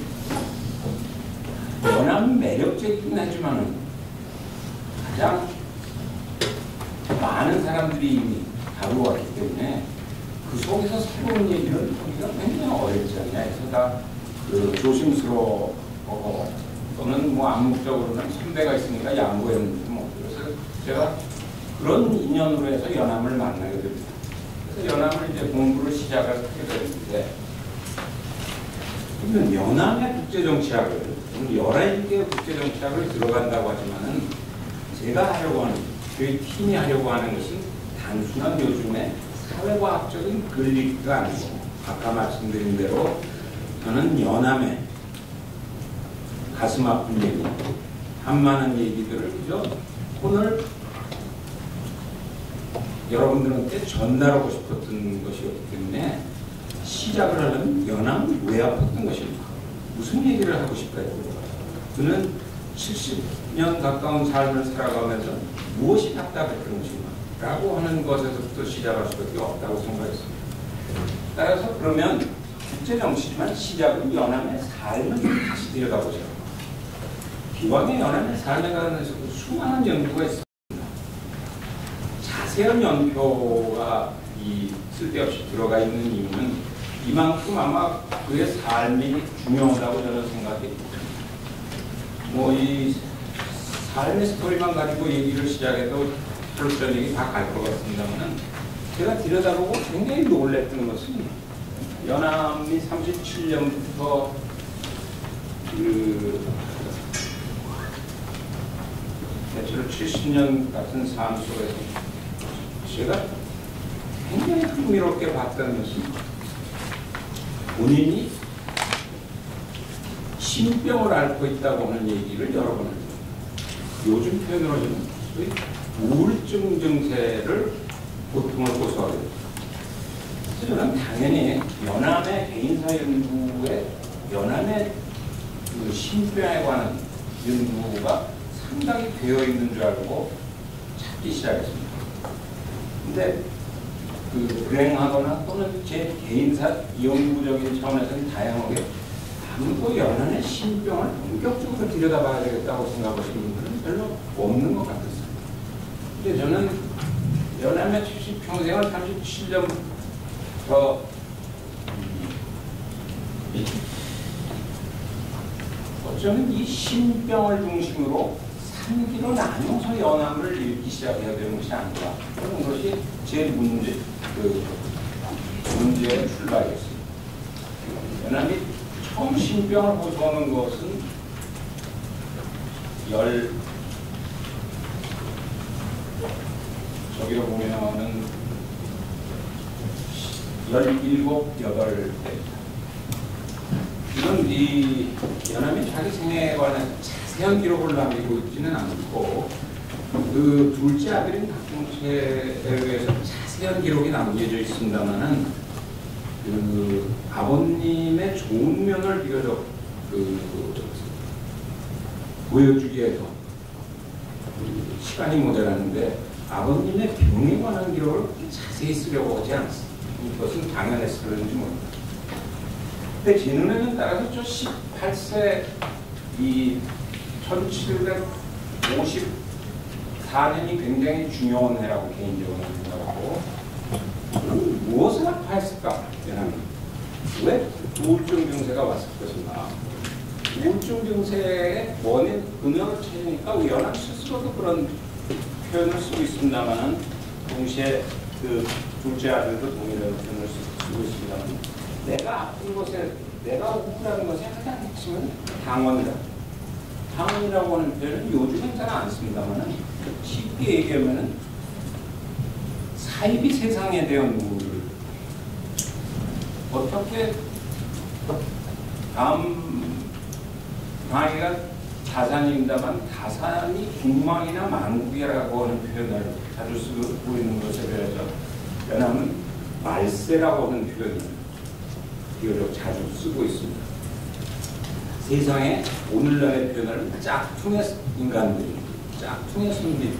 연암은 매력적이긴 하지만은 가장 많은 사람들이 이미 다루어 왔기 때문에 그 속에서 새로운 얘기를 하기가 굉장히 어렵지 않냐 해서 다 조심스러워 또는 뭐 암묵적으로는 선배가 있으니까 양보했는지 뭐 그래서 제가 그런 인연으로 해서 연암을 만나게 됩니다. 그래서 연암을 이제 공부를 시작을 하게 되는데 그러면 연암의 국제정치학을 11개의 국제정치학을 들어간다고 하지만은 제가 하려고 하는 저희 팀이 하려고 하는 것은 단순한 요즘의 사회과학적인 글리가 아니고 아까 말씀드린 대로 저는 연암의 가슴 아픈 얘기, 한많은 얘기들을 그저 오늘 여러분들한테 전달하고 싶었던 것이었기 때문에 시작을 하려면 연암은 왜 아팠던 것입니까? 무슨 얘기를 하고 싶어요? 그는 70년 가까운 삶을 살아가면서 무엇이 답답했던 것인가? 라고 하는 것에서부터 시작할 수밖에 없다고 생각했습니다. 따라서 그러면 국제 정치지만 시작은 연암의 삶을 좀 다시 들여다보자. 기왕의 연암의 삶에 관해서 수많은 연구가 있습니다. 자세한 연표가 쓸데없이 들어가 있는 이유는 이만큼 아마 그의 삶이 중요하다고 저는 생각해요. 이 삶의 스토리만 가지고 얘기를 시작해도 하루 저녁이 다 갈 것 같습니다만, 제가 들여다보고 굉장히 놀랬던 것은 연암이 37년부터 대체로 70년 같은 삶 속에서 제가 굉장히 흥미롭게 봤던 것은 본인이 신병을 앓고 있다고 하는 얘기를 여러 번 합니다. 요즘 표현으로는 소위 우울증 증세를 고통을 고소하게 됩니다. 그래서 저는 당연히 연암의 개인사 연구에 연암의 신병에 관한 연구가 상당히 되어 있는 줄 알고 찾기 시작했습니다. 근데 불행하거나 또는 제 개인사 연구적인 차원에서는 다양하게 아무도 연암의 신병을 본격적으로 들여다봐야 되겠다고 생각하시는 분들은 별로 없는 것 같았어요. 근데 저는 연암의 평생을 37년부터 어쩌면 이 신병을 중심으로 3기로 나눠서 연암을 읽기 시작해야 되는 것이 아닌가 그런 것이 제 문제의 출발이었습니다. 연암이 처음 신병을 호소하는 것은 저기로 보면은 17, 8대. 이건 이 연암이 자기 생애에 관한 자세한 기록을 남기고 있지는 않고 그 둘째 아들인 박종채에 의해서 자세한 기록이 남겨져 있습니다만은 그 아버님의 좋은 면을 비교적 보여주기 위해서 시간이 모자랐는데 아버님의 병에 관한 기록을 자세히 쓰려고 하지 않습니다. 이것은 당연해서 그런지 모릅니다. 근데 제 눈에는 따라서 저 18세 이 1754년이 굉장히 중요한 해라고 개인적으로 생각하고 무엇을 아파했을까? 왜 우울증 증세가 왔을 것인가? 우울증 증세의 원인 근원을 찾으니까 연암 스스로도 그런 표현을 쓰고 있습니다만 동시에 그 둘째 아들도 동일한 표현을 쓰고 있습니다만 내가 아픈 것에 내가 우울한 것에 가장 핵심은 당원이다. 당원이라고 하는 표현은 요즘은 잘 안 씁니다만 쉽게 얘기하면은 사이비 세상에 대한 우울 어떻게 방위가 다산입니다만 다산이 궁망이나 만국이라고 하는 표현을 자주 쓰고 있는 것에 대해서 연암은 말세라고 하는 표현을 비교적 자주 쓰고 있습니다. 세상에 오늘날의 표현을 짝퉁의 인간들이, 짝퉁의 성들이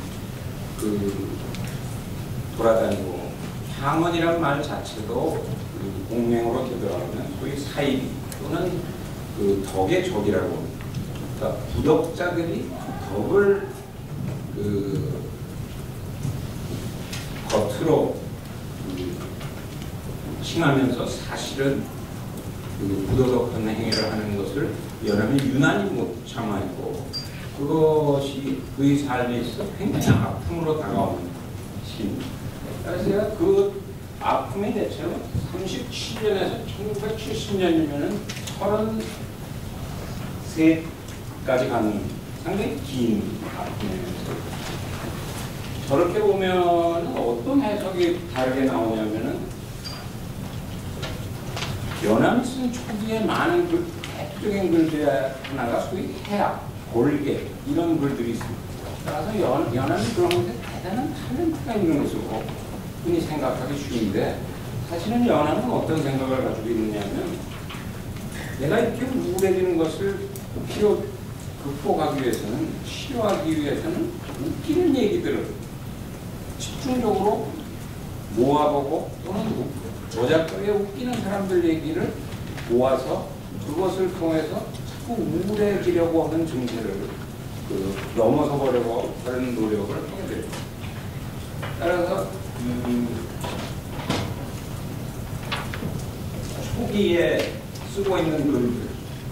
돌아다니고 향원이라는 말 자체도 공명으로 되돌아가면 소위 사이비 또는 덕의 적이라고 합니다. 그러니까 부덕자들이 덕을 겉으로 칭하면서 사실은 부도덕한 행위를 하는 것을 연암이 유난히 못 참아있고 그것이 그의 삶에 있어서 굉장히 아픔으로 다가오는 시입니다. 그래서 제가 그 아픔이 대체로 37년에서 1970년이면은 33까지 가는 상당히 긴 아픔이에요. 저렇게 보면 어떤 해석이 다르게 나오냐면은 연암이 쓴 초기에 많은 대표적인 글들 하나가 소위 해악, 골계 이런 글들이 있습니다. 따라서 연암이 그런 것에 대단한 탤런트가 있는 것으로 흔히 생각하기 쉬운데 사실은 연암은 어떤 생각을 가지고 있느냐면 내가 이렇게 우울해지는 것을 극복하기 위해서는 치료하기 위해서는 웃기는 얘기들을 집중적으로 모아보고 또는 저작거리에 웃기는 사람들 얘기를 모아서 그것을 통해서 자꾸 우울해지려고 하는 증세를 넘어서 보려고 하는 노력을 하게 됩니다. 따라서 초기에 쓰고 있는 글들,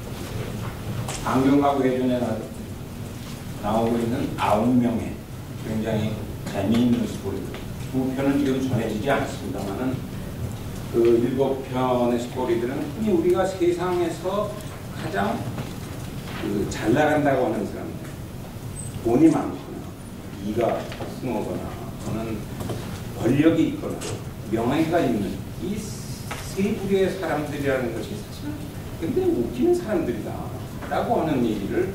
안경가구 예전에 나오고 있는 9명의 굉장히 재미있는 스토리들. 2편은 지금 전해지지 않습니다만은 그 7편의 스토리들은 흔히 우리가 세상에서 가장 잘 나간다고 하는 사람들, 돈이 많거나 이가 승하거나 또는 권력이 있거나 명예가 있는 이 세 부류의 사람들이라는 것이 사실은 굉장히 웃기는 사람들이다 라고 하는 얘기를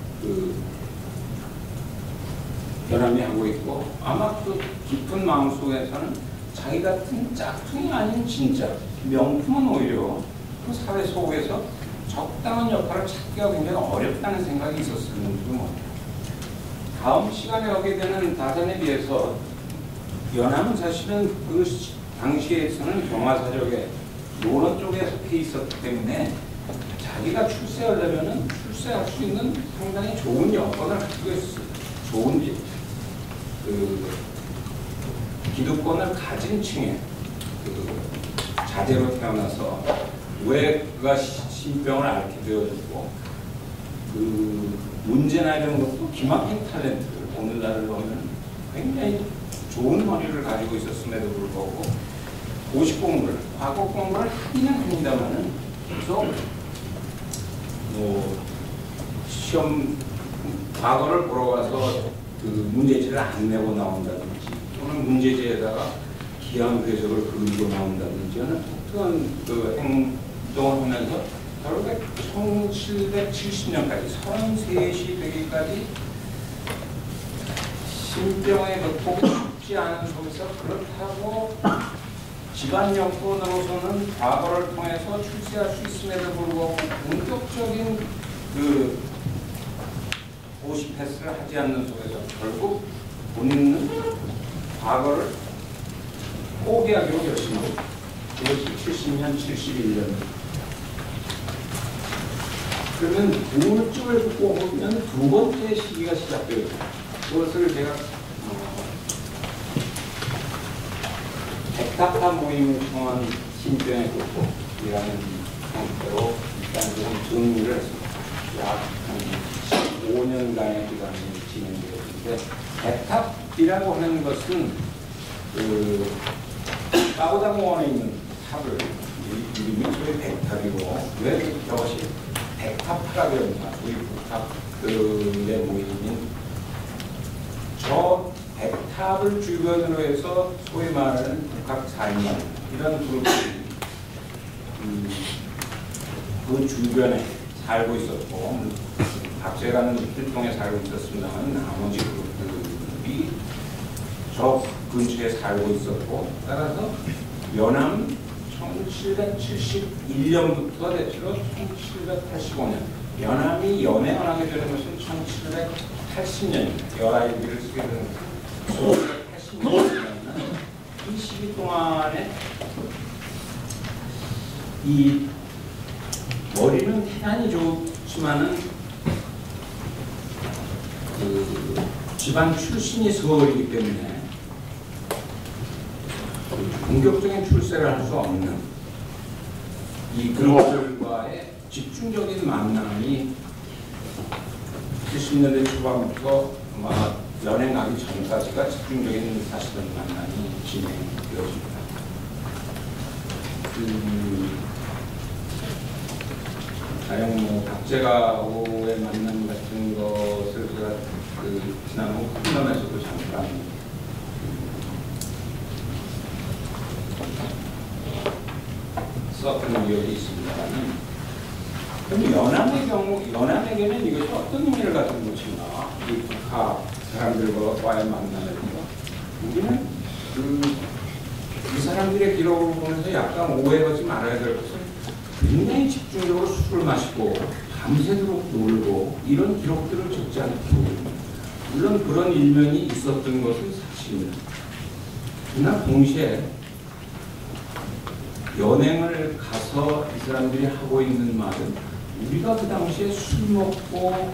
연암이 하고 있고, 아마 그 깊은 마음속에서는 자기 같은 짝퉁이 아닌 진짜 명품은 오히려 그 사회 속에서 적당한 역할을 찾기가 굉장히 어렵다는 생각이 있었을지도 몰라요. 다음 시간에 오게 되는 다산에 비해서 연암은 사실은 그 당시에서는 경화사적의 노론 쪽에 속해 있었기 때문에 자기가 출세하려면 출세할 수 있는 상당히 좋은 여건을 가지고 있었어요. 좋은 기득권을 가진 층의 자제로 태어나서 왜 그가 신병을 앓게 되어지고 문제나 이런 것도 기막힌 탤런트를 오늘날을 보면 굉장히 좋은 머리를 가지고 있었음에도 불구하고 고시 공부를, 과거 공부를 하기는 합니다만은 계속 시험 과거를 보러 가서 문제지를 안 내고 나온다든지 또는 문제지에다가 기한 해석을 그리고 나온다든지 하는 특별한 행동을 하면서 결국에 1770년까지 33시 되기까지 신병의 극복이 쉽지 않은 속에서 그렇다고 집안 여건으로서는 과거를 통해서 출세할 수 있음에도 불구하고 본격적인 고시 패스를 하지 않는 속에서 결국 본인은 과거를 포기하기로 결심합니다. 그것이 70년, 71년. 그러면 우울증을 극복하면 두 번째 시기가 시작돼요. 그것을 제가 백탁화 모임을 통한 신병의 극복이라는 형태로 일단 좀 정리를 했습니다. 약 15년간의 기간이 진행되었는데, 백탑이라고 하는 것은 빠고다공원에 있는 탑을 이름이 백탑이고, 왜 저것이 백탑화가 되었나, 우리 북탑들의 모임인 저 백탑을 주변으로 해서 소위 말하는 북학 살만 이런 그룹들이 그 주변에 살고 있었고, 박제가는 일종에 살고 있었습니다만 나머지 그룹들이 저 근처에 살고 있었고, 따라서 연암 1771년부터 대체로 1785년, 연암이 연행을 하게 되는 것은 1780년입니다. 열아일기를 쓰게 되는 1780년이면 이 시기 동안에 이 머리는 대단히 좋지만은 집안 출신이 서울이기 때문에 본격적인 출세를 할 수 없는 이 그룹들과의 집중적인 만남이 70년대 초반부터 아마 연행하기 전까지가 집중적인 사실은 만남이 진행되어집니다. 가령 박제가오의 만남 같은 것을 제가 지난 훈련에서도 잠깐 썼던 기억이 있습니다만, 그럼 연암에게는 이것이 어떤 의미를 가지고 있나? 이 북한 사람들과의 만남에서 우리는 이 사람들의 기록을 보면서 약간 오해하지 말아야 될 것은, 굉장히 집중적으로 술을 마시고 밤새도록 놀고 이런 기록들을 적지 않고, 물론 그런 일면이 있었던 것은 사실입니다. 그러나 동시에 연행을 가서 이 사람들이 하고 있는 말은 우리가 그 당시에 술 먹고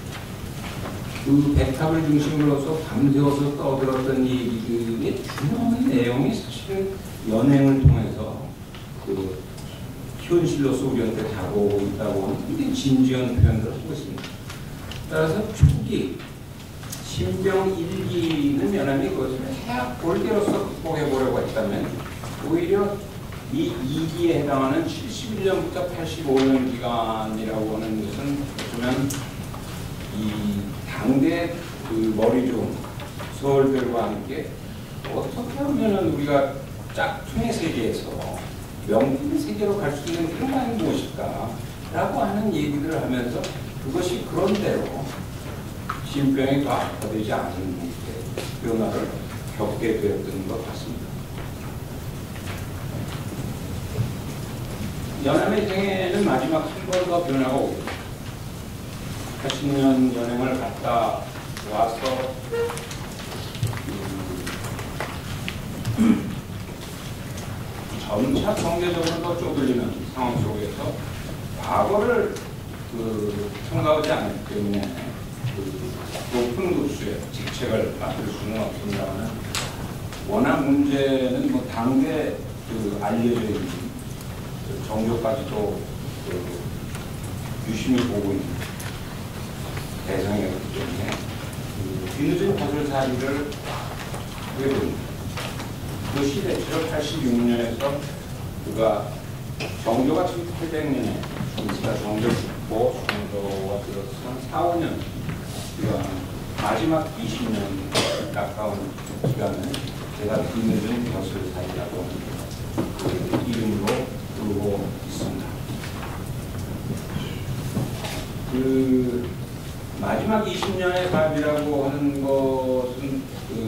그 백합을 중심으로서 밤새워서 떠들었던 얘기들의 중요한 내용이 사실은 연행을 통해서 그 현실로서 우리한테 다가오고 있다고 하는 굉장히 진지한 표현을 하고 있습니다. 따라서 초기 신병 1기는 연합이 그것을 해악 골대로서 극복해보려고 했다면 오히려 이 2기에 해당하는 71년부터 85년 기간이라고 하는 것은 보면 이 당대 그 머리 좋은 서울들과 함께 어떻게 하면 우리가 짝퉁의 세계에서 명품의 세계로 갈 수 있는 그런 방이 무엇일까라고 하는 얘기들을 하면서 그것이 그런대로 신병이 더 악화되지 않은 형태의 변화를 겪게 되었던 것 같습니다. 연암의 생애는 마지막 한 번 더 변화가 오고 80년 연행을 갔다 와서 점차 경제적으로 더 쪼들리는 상황 속에서 과거를 생각하지 않기 때문에 높은 급수의 직책을 맡을 수는 없습니다만 워낙 문제는 뭐 당대 알려져 있는 정조까지도 유심히 보고 있는 대상이었기 때문에 뒤늦은 거슬살이를 하게 됩니다. 그 시대 786년에서 그가 정조가 1800년에 정치가 정조 죽고 정조가 들어서 4, 5년 그가 마지막 20년 가까운 기간을 제가 뒤늦은 거슬살이라고 하는 그 이름으로 부르고 있습니다. 그 마지막 20년의 삶이라고 하는 것은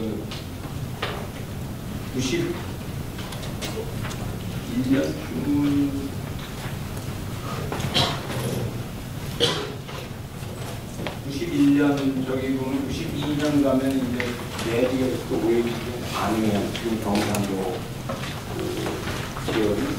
91년 저기 보면 92년 가면 이제 내지가 또 웨이브 안흥현 지금 경상도 지역은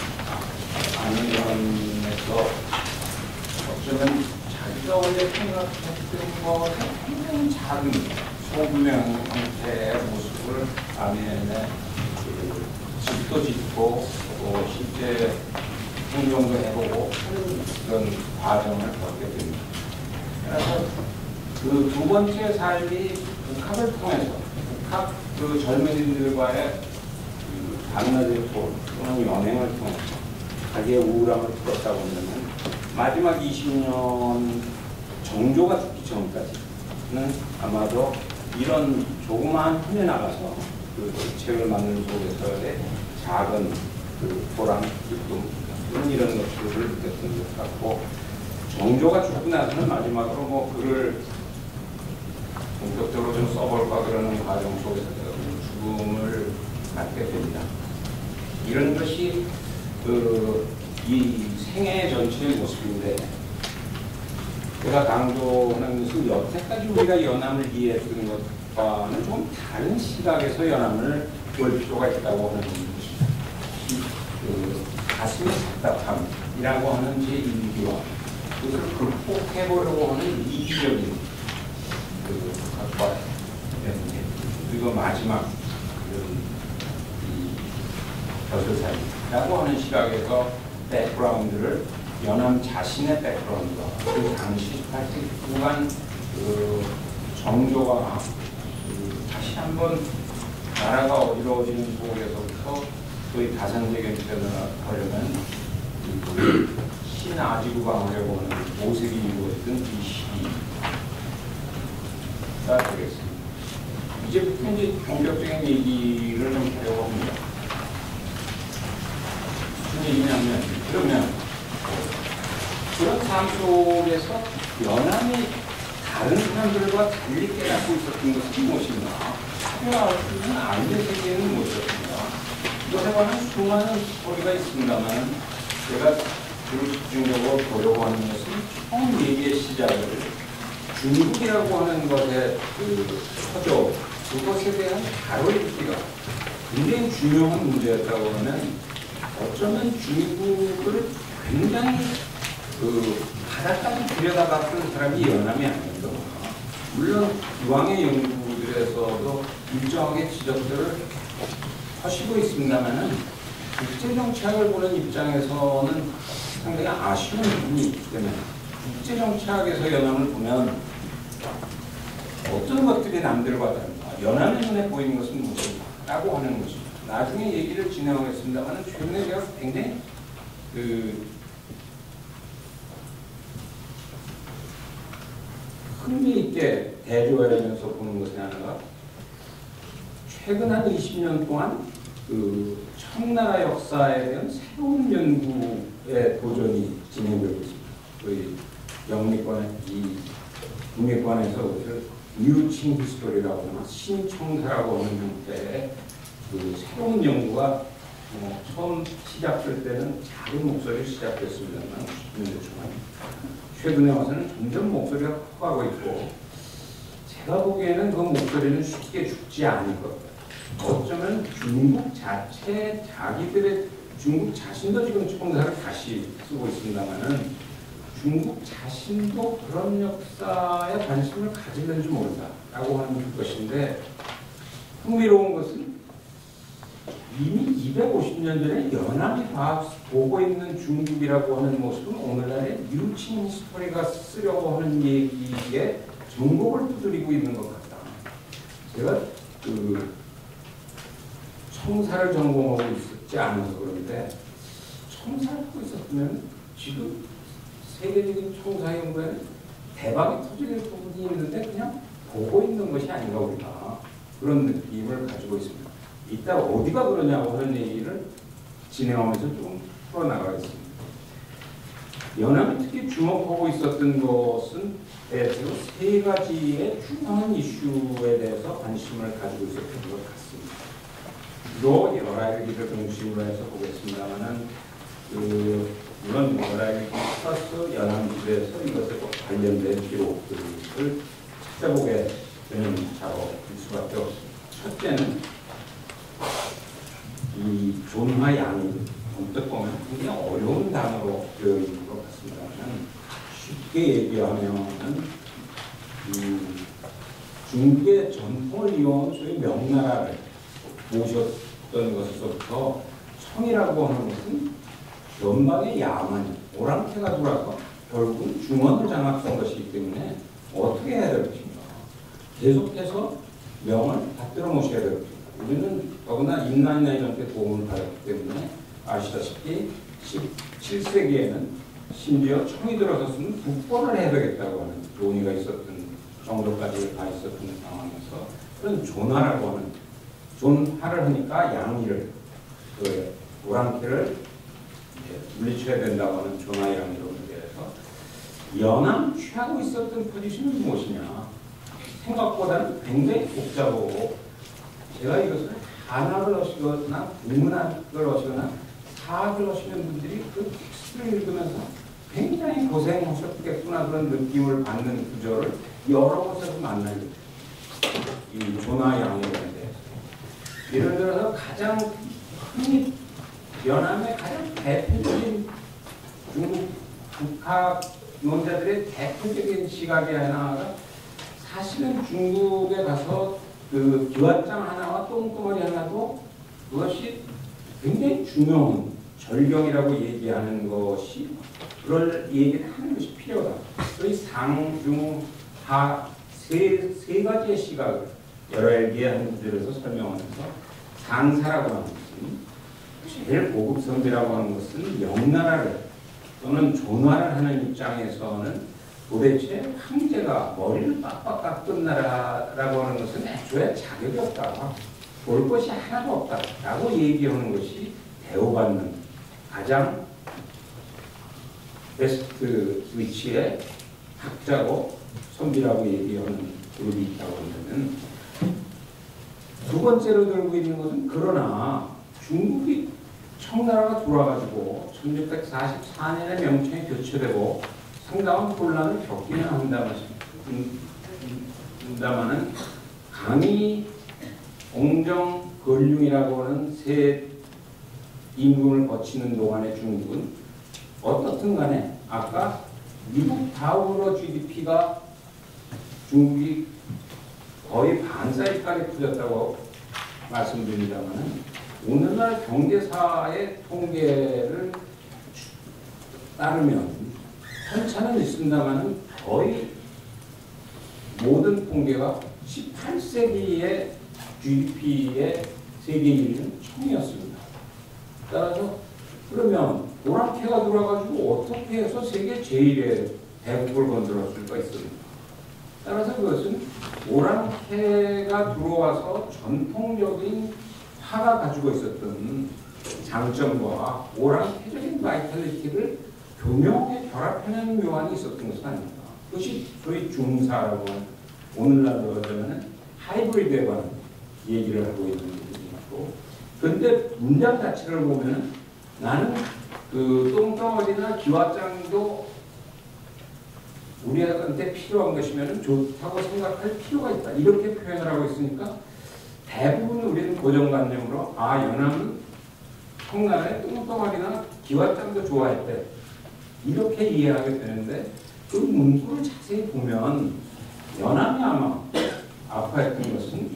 안흥현에서 어쩌면 자기가 원래 생각했던 것에 굉장히 작은 소규모 형태의 모습을 안흥현에 집도 짓고 또 실제 행정도 해보고 그런 과정을 겪게 됩니다. 그래서 그 두 번째 삶이 북학을 통해서 북학 그 젊은이들과의 반나절 또는 연행을 통해서 자기의 우울함을 풀었다고 하면 마지막 20년 정조가 죽기 전까지는 아마도 이런 조그마한 틈에 나가서 그 책을 만드는 속에서의 작은 그 보람, 기쁨 이런 것들을 느꼈던 것 같고 정조가 죽고 나서는 마지막으로 뭐 글을 본격적으로 좀 써볼까 그러는 과정 속에서 죽음을 맞게 됩니다. 이런 것이 이 생애 전체의 모습인데 제가 강조하는 것은 여태까지 우리가 연암을 이해했던 것과는 좀 다른 시각에서 연암을 볼 필요가 있다고 하는 것입니다. 가슴의 답답함이라고 하는 제 인기와 그것을 극복해보려고 하는 이기적인 것과 그리고 마지막 벼슬살이라고 하는 시각에서 백그라운드를 연암 자신의 백그라운드와 그 당시 18세기 후반 정조가 다시 한번 나라가 어지러워지는 속에서부터 소위 다산제견 편을 하려면 신아지구가 하려고 하는 모색이 이루어지던 이 시기가 되겠습니다. 이제부터 이제 본격적인 얘기를 좀 하려고 합니다. 무슨 얘기냐면 그러면 그런 삶 속에서 연암이 다른 사람들과 달리 깨닫고 있었던 것은 무엇인가? 차별할 수 있는 안의 세계는 무엇이었습니까? 이것에 관한 수많은 스토리가 있습니다만 제가 주로 집중적으로 보려고 하는 것은 처음 얘기의 시작을 중국이라고 하는 것의 그 서적 그것에 대한 바로 읽기가 굉장히 중요한 문제였다고 하면 어쩌면 중국을 굉장히 바닥까지 들여다봤던 사람이 연함이 아닌가. 물론 이왕의 연구들에서도 일정하게 지적들을 하시고 있습니다만은 국제정치학을 보는 입장에서는 상당히 아쉬운 부분이 있기 때문에 국제정치학에서 연함을 보면 어떤 것들이 남들과 다른가, 연함의 눈에 보이는 것은 무엇인가 라고 하는 것입니다. 나중에 얘기를 진행하겠습니다만 최근에 제가 굉장히 흥미있게 대조하면서 보는 것이 하나가 최근 한 20년 동안 청나라 역사에 대한 새로운 연구의 도전이 진행되고 있습니다. 저희 영미권의 국립관에서 뉴칭 히스토리라고 하는 신청사라고 하는 형태의 새로운 연구가 처음 시작될 때는 작은 목소리로 시작됐습니다만 90년대 초반 최근에 와서는 점점 목소리가 커가고 있고 제가 보기에는 그 목소리는 쉽게 죽지 않을 것 같아요. 어쩌면 중국 자체 중국 자신도 지금 청사를 다시 쓰고 있습니다만은 중국 자신도 그런 역사에 관심을 가질는지 모른다라고 하는 것인데 흥미로운 것은 이미 250년 전에 연함이 보고 있는 중국이라고 하는 모습은 오늘날의 뉴칭 히스토리가 쓰려고 하는 얘기에 정복을 두드리고 있는 것 같다. 제가 청사를 전공하고 있지 않아서 그런데 청사를 하고 있었으면 지금 세계적인 청사 연구에는 대박이 터질 부분이 있는데 그냥 보고 있는 것이 아닌가 우리가 그런 느낌을 가지고 있습니다. 이따 어디가 그러냐고 하는 얘기를 진행하면서 좀 풀어나가겠습니다. 연합이 특히 주목하고 있었던 것은 세 가지의 중요한 이슈에 대해서 관심을 가지고 있었던 것 같습니다. 주로 열알기를 중심으로 해서 보겠습니다만은 물론 열알기 플러스 연합기술에서 이것에 관련된 기록들을 찾아보게 되는 자료일 수밖에 없습니다. 첫째는 이 존화 양이 언뜻 보면 굉장히 어려운 단어로 되어 있는 것 같습니다만 쉽게 얘기하면은 중국의 전통을 이용한 소위 명나라를 모셨던 것에서부터 청이라고 하는 것은 연방의 야만, 오랑캐가 돌아서 결국은 중원을 장악한 것이기 때문에 어떻게 해야 될 것인가. 계속해서 명을 받들어 모셔야 될 것인가. 우리는 더구나 인난이나 이런 데 도움을 받았기 때문에 아시다시피 17세기에는 심지어 청이 들어섰으면 국보를 해야 되겠다고 하는 논의가 있었던 정도까지 가 있었던 상황에서 그런 존화라고 하는 존화를 하니까 양이를 오랑캐를 물리쳐야 된다고 하는 존화 양이론에 대해서 연함 취하고 있었던 포지션은 무엇이냐 생각보다는 굉장히 복잡하고 제가 이것을 한학을 하시거나 국문학을 하시거나 사학을 하시는 분들이 그 텍스트를 읽으면서 굉장히 고생하셨겠구나 그런 느낌을 받는 구조를 여러 곳에서 만나게 됩니다. 이 존화 양이론에 대해서 예를 들어서 가장 흔히 연함의 가장 대표적인 중국 국학론자들의 대표적인 시각이 하나가 사실은 중국에 가서 그 기왓장 하나와 똥덩어리 하나도 그것이 굉장히 중요한 절경이라고 얘기하는 것이 그럴 얘기를 하는 것이 필요하다. 소위 상, 중, 하 세 가지의 시각을 여러 얘기하는 구절에서 설명하면서 상사라고 하는 것은 제일 고급 선비라고 하는 것은 명나라를 또는 존화를 하는 입장에서는 도대체 황제가 머리를 빡빡 깎은 나라라고 하는 것은 애초에 자격이 없다. 볼 것이 하나도 없다. 라고 얘기하는 것이 대우받는 가장 베스트 위치의 학자고 선비라고 얘기하는 그룹이 있다고 하면 두 번째로 들고 있는 것은 그러나 중국이 청나라가 돌아가지고 1644년에 명청이 교체되고 상당한 혼란을 겪기는 한다마는 강이 옹정 근융이라고 하는 새 임금을 거치는 동안의 중국은 어떻든 간에 아까 미국 다음으로 GDP가 중국이 거의 반 사이까지 커졌다고 말씀드립니다만 오늘날 경제사의 통계를 따르면 편차는 있습니다만 거의 모든 통계가 18세기의 GDP의 세계 1위는 청이었습니다. 따라서 그러면 오랑캐가 들어와가지고 어떻게 해서 세계 제1의 대국을 건드릴 수가 있습니까? 따라서 그것은 오랑캐가 들어와서 전통적인 화가 가지고 있었던 장점과 오랑캐적인 바이탈리티를 교묘하게 결합해내는 묘안이 있었던 것은 아닙니다. 그것이 소위 중사라고 하는 오늘날로 하자면 하이브리드에 관한 얘기를 하고 있는 부분이고, 근데 문장 자체를 보면 나는 그 똥덩어리나 기와장도 우리한테 필요한 것이면 좋다고 생각할 필요가 있다. 이렇게 표현을 하고 있으니까 대부분 우리는 고정관념으로 연암은 청나라의 똥덩어리나 기와장도 좋아했대. 이렇게 이해하게 되는데 그 문구를 자세히 보면 연암이 아마 아파했던 것은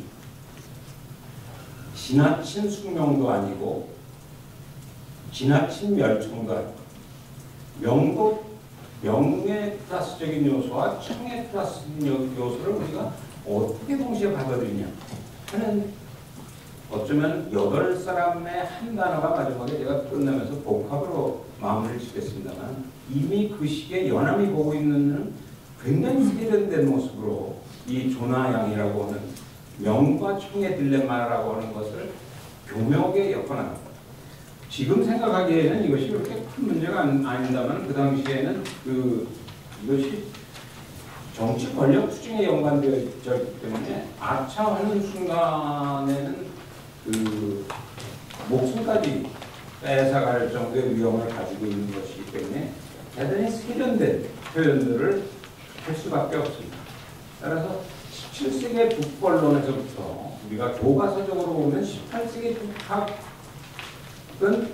지나친 숙명도 아니고 지나친 멸종도 아니고 명의 플러스적인 요소와 청의 플러스적인 요소를 우리가 어떻게 동시에 받아들이냐 하는 어쩌면 8사람의 한 단어가 마지막에 제가 끝나면서 복합으로 마무리를 짓겠습니다만 이미 그 시기에 연암이 보고 있는 굉장히 세련된 모습으로 이 조나양이라고 하는 명과 청의 딜레마라고 하는 것을 교묘하게 엮어나갑니다. 지금 생각하기에는 이것이 그렇게 큰 문제가 아닌다면 그 당시에는 이것이 정치 권력 투쟁에 연관되어 있기 때문에 아차하는 순간에는 그 목숨까지 뺏어갈 정도의 위험을 가지고 있는 것이기 때문에 대단히 세련된 표현들을 할 수밖에 없습니다. 따라서 17세기의 북벌론에서부터 우리가 교과서적으로 보면 18세기 북학은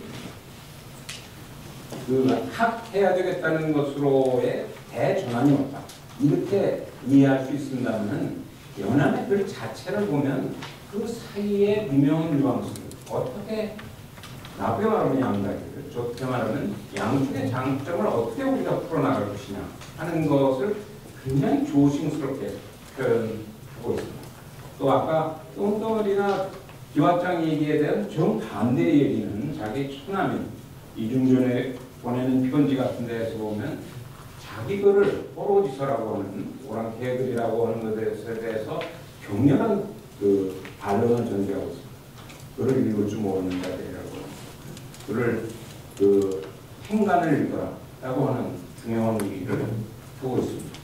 학해야 되겠다는 것으로의 대전환이 왔다. 이렇게 이해할 수 있습니다만 연암의 글 자체를 보면 그 사이의 미묘한 뉘앙스를 어떻게 나쁘게 말하면 양다리를 좋게 말하면 양쪽의 장점을 어떻게 우리가 풀어나갈 것이냐 하는 것을 굉장히 조심스럽게 표현하고 있습니다. 또 아까 똥덩어리나 기와장 얘기에 대한 정반대의 얘기는 자기 처남인 이중전에 보내는 편지 같은 데에서 보면 자기 글을 호로지서라고 하는 오랑캐글이라고 하는 것에 대해서 격렬한 반론을 전제하고 있습니다. 글을 읽을 줄 모르는 자들이라고 글을 행간을 읽어라 라고 하는 중요한 얘기를 하고 있습니다.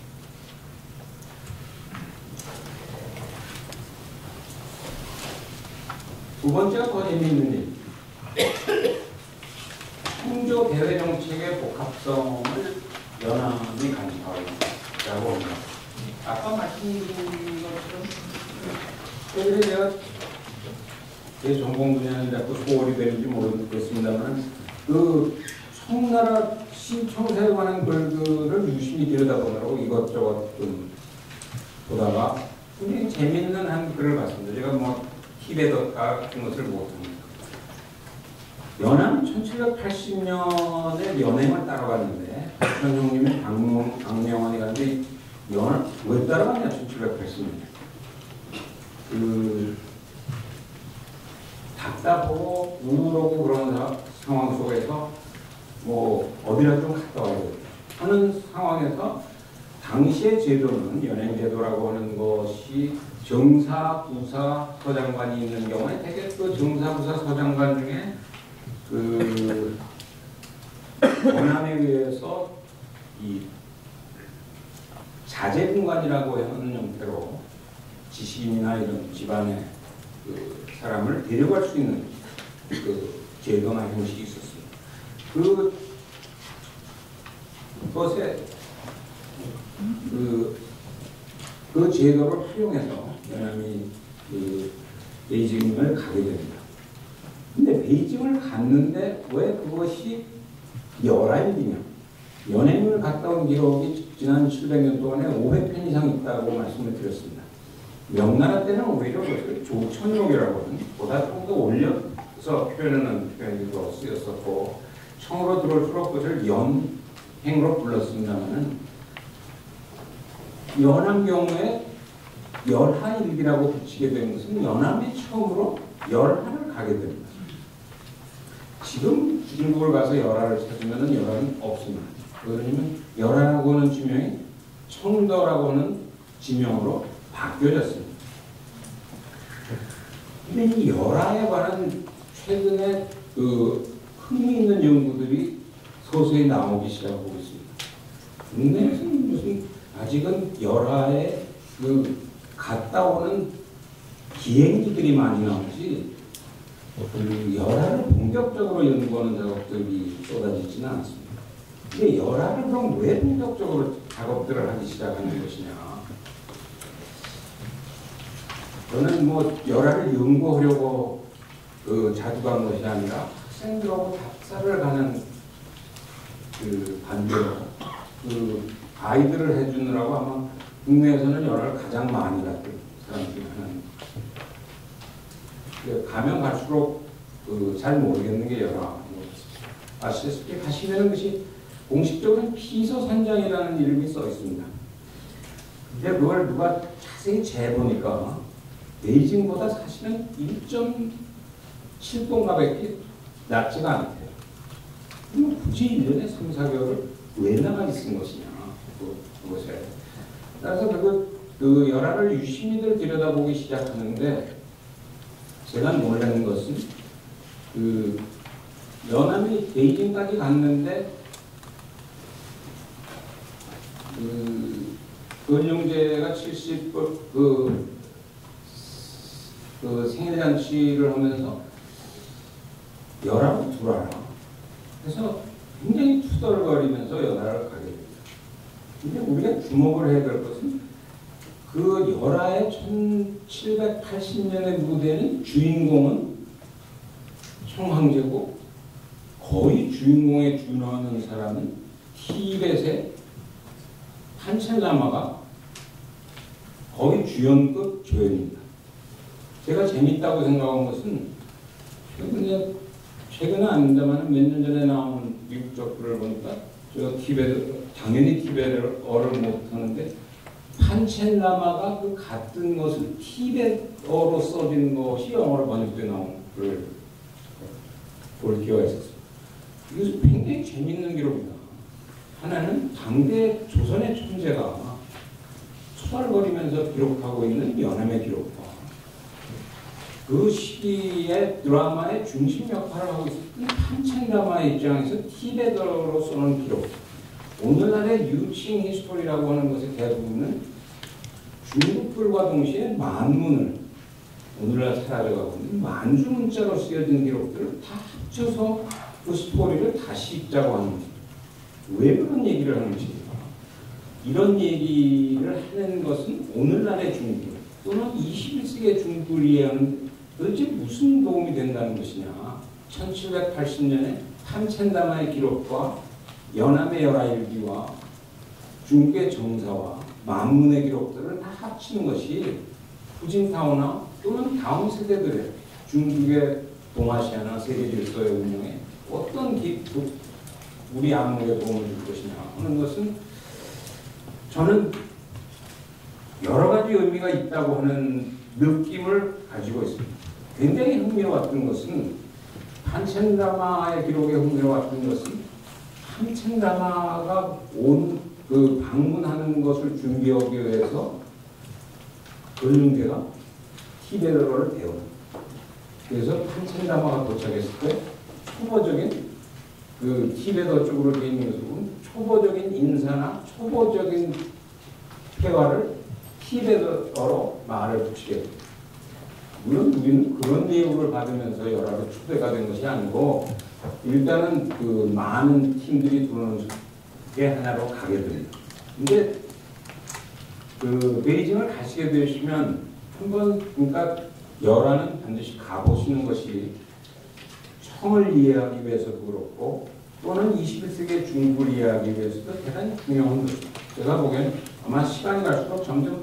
두 번째가 더 재미있는 일. 충조 대외 정책의 복합성을 연암이 간직하고 합니다. 아까 말씀드린 것처럼 그래서 제가 제 전공 분야는 자꾸 소홀이 되는지 모르겠습니다만 그 청나라 신청사에 관한 글들을 유심히 들여다보느라고 이것저것 보다가 굉장히 재밌는 한 글을 봤습니다. 제가 티베트 같은 것을 못합니다. 연암 1780년에 연행을 따라갔는데 현종님의 강명원이 갔는데 연암 왜 따라갔냐 1780년 답답하고 우울하고 그런 상황 속에서 어디라도 좀 갔다 와야 돼 하는 상황에서 당시의 제도는 연행제도라고 하는 것이 정사, 부사, 서장관이 있는 경우에 대개 그 정사, 부사, 서장관 중에 권한에 의해서 이 자제분관이라고 하는 형태로 지식인이나 이런 집안의 사람을 데려갈 수 있는 제도나 형식이 있었습니다. 그것에 그 제도를 활용해서 연암이 베이징을 가게 됩니다. 근데 베이징을 갔는데 왜 그것이 열알이냐? 연행을 갔다 온 기록이 지난 700년 동안에 500편 이상 있다고 말씀을 드렸습니다. 명나라 때는 오히려 그것을 조천록이라고 하는 보다 좀 더 올려서 표현하는 표현으로 쓰였었고, 청으로 들어올수록 그것을 연행으로 불렀습니다만은, 연한 경우에 열하일기라고 붙이게 된 것은 연함이 처음으로 열하를 가게 됩니다. 지금 중국을 가서 열하를 찾으면 열하는 없습니다. 왜냐하면 열하라고 하는 지명이 청도라고 하는 지명으로 바뀌어졌습니다. 근데 이 열하에 관한 최근에 그 흥미있는 연구들이 서서히 나오기 시작하고 있습니다. 국내에서는 무슨 아직은 열하에 그 갔다 오는 비행기들이 많이 나오지 그 열하를 본격적으로 연구하는 작업들이 쏟아지지는 않습니다. 근데 열하를 그럼 왜 본격적으로 작업들을 하기 시작하는 것이냐? 저는 뭐 열하를 연구하려고 그 자주 간 것이 아니라 학생들하고 답사를 가는 그 반대로 그 아이들을 해주느라고 아마 국내에서는 열하를 가장 많이 갔던 사람들이 하는. 가면 갈수록 잘 모르겠는 게 열하. 아시다시피 가시면 그것이 공식적으로 피서산장이라는 이름이 써 있습니다. 근데 그걸 누가 자세히 재보니까 베이징보다 사실은 1.7도가밖에 낮지가 않대요. 그럼 굳이 1년에 3, 4개월을 왜 나가게 쓴 것이냐, 그것에. 따라서 그 열하를 유심히들 들여다보기 시작하는데, 제가 놀라는 것은 그 연함이 베이징까지 갔는데 그 건영제가 70번 그 생일잔치를 하면서 열하로 들어와라. 그래서 굉장히 투덜거리면서 열하를 가게 됩니다. 근데 우리가 주목을 해야 될 것은 그 열하의 1780년의 무대는 주인공은 청황제고, 거의 주인공에 준하는 사람은 티벳의 판첼라마가 거의 주연급 조연입니다. 제가 재밌다고 생각한 것은 최근은 아닙니다만 몇 년 전에 나온 미국 적들을 보니까 제가 당연히 티벳어를 못하는데 판첼라마가 그 같은 것을 티벳어로 써진 것이 영어로 번역돼 나온 걸 볼 기회가 있었습니다. 이것은 굉장히 재밌는 기록입니다. 하나는 당대 조선의 천재가 투덜거리면서 기록하고 있는 연함의 기록과 그 시기의 드라마의 중심 역할을 하고 있었던 판첼라마의 입장에서 티벳어로 쓰는 기록, 오늘날의 유칭 히스토리라고 하는 것의 대부분은 중국글과 동시에 만문을, 오늘날 사라져가고 있는 만주 문자로 쓰여진 기록들을 다 합쳐서 그 스토리를 다시 읽자고 하는 것입니다. 왜 그런 얘기를 하는 것입니까? 이런 얘기를 하는 것은 오늘날의 중국 또는 21세기의 중국을 이해하는 도대체 무슨 도움이 된다는 것이냐? 1780년에 판첸다마의 기록과 연함의 열하일기와 중국의 정사와 만문의 기록들을 다 합치는 것이 후진타오나 또는 다음 세대들의 중국의 동아시아나 세계 질서의 운영에 어떤 우리 안목에 도움을 줄 것이냐 하는 것은 저는 여러 가지 의미가 있다고 하는 느낌을 가지고 있습니다. 굉장히 흥미로웠던 것은 판첸다마의 기록에 흥미로웠던 것은 판첸다마가 그 방문하는 것을 준비하기 위해서 건영제가 티벳어를 배웁니다. 그래서 판첸다마가 도착했을 때 초보적인 그 티벳어 쪽으로 되어 있는 것을 보면 초보적인 인사나 초보적인 회화를 티벳어로 말을 붙이게 됩니다. 물론 우리는 그런 내용을 받으면서 열하로 초대가 된 것이 아니고 일단은 그 많은 팀들이 들어오는 게 하나로 가게 됩니다. 근데 그 베이징을 가시게 되시면 한번 그러니까 열화는 반드시 가보시는 것이 청을 이해하기 위해서도 그렇고 또는 21세기의 중국을 이해하기 위해서도 대단히 중요한 것입니다. 제가 보기에는 아마 시간이 갈수록 점점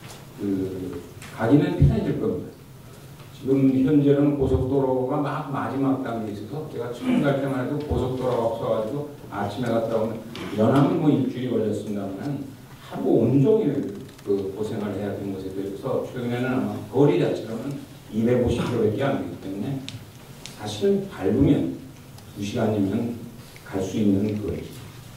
가기는 편해질 겁니다. 지금 현재는 고속도로가 막 마지막 단계에 있어서 제가 처음 갈 때만 해도 고속도로가 없어가지고 아침에 갔다 오면 연암은 뭐 일주일이 걸렸습니다만 하루 온종일 고생을 해야 되는 것에 대해서 최근에는 아마 거리 자체로는 250km밖에 안 되기 때문에 사실은 밟으면 2시간이면 갈 수 있는 거리죠.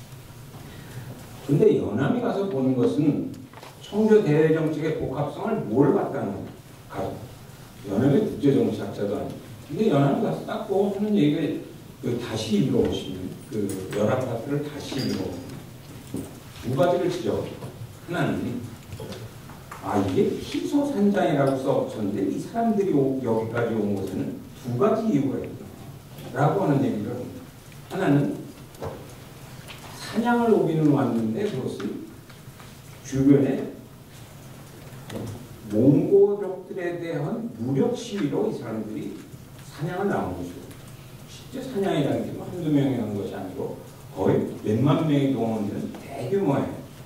근데 연암이 가서 보는 것은 청조 대외정책의 복합성을 뭘 봤다는 거예요. 연암의 국제정치학자도 아니고. 근데 연암이 가서 딱 보고 하는 얘기가 다시 읽어보시면 열 아파트를 다시 읽어보면 두 가지를 지적합니다. 하나는 이게 희소산장이라고 써붙였는데 이 사람들이 여기까지 온 것에는 두 가지 이유가 있다 라고 하는 얘기를 합니다. 하나는 사냥을 오기는 왔는데 그것은 주변에 몽고족들에 대한 무력 시위로 이 사람들이 사냥을 나온 것이고 실제 사냥이라는 게 한두 명이 한 것이 아니고 거의 몇만 명이 동원되는 대규모의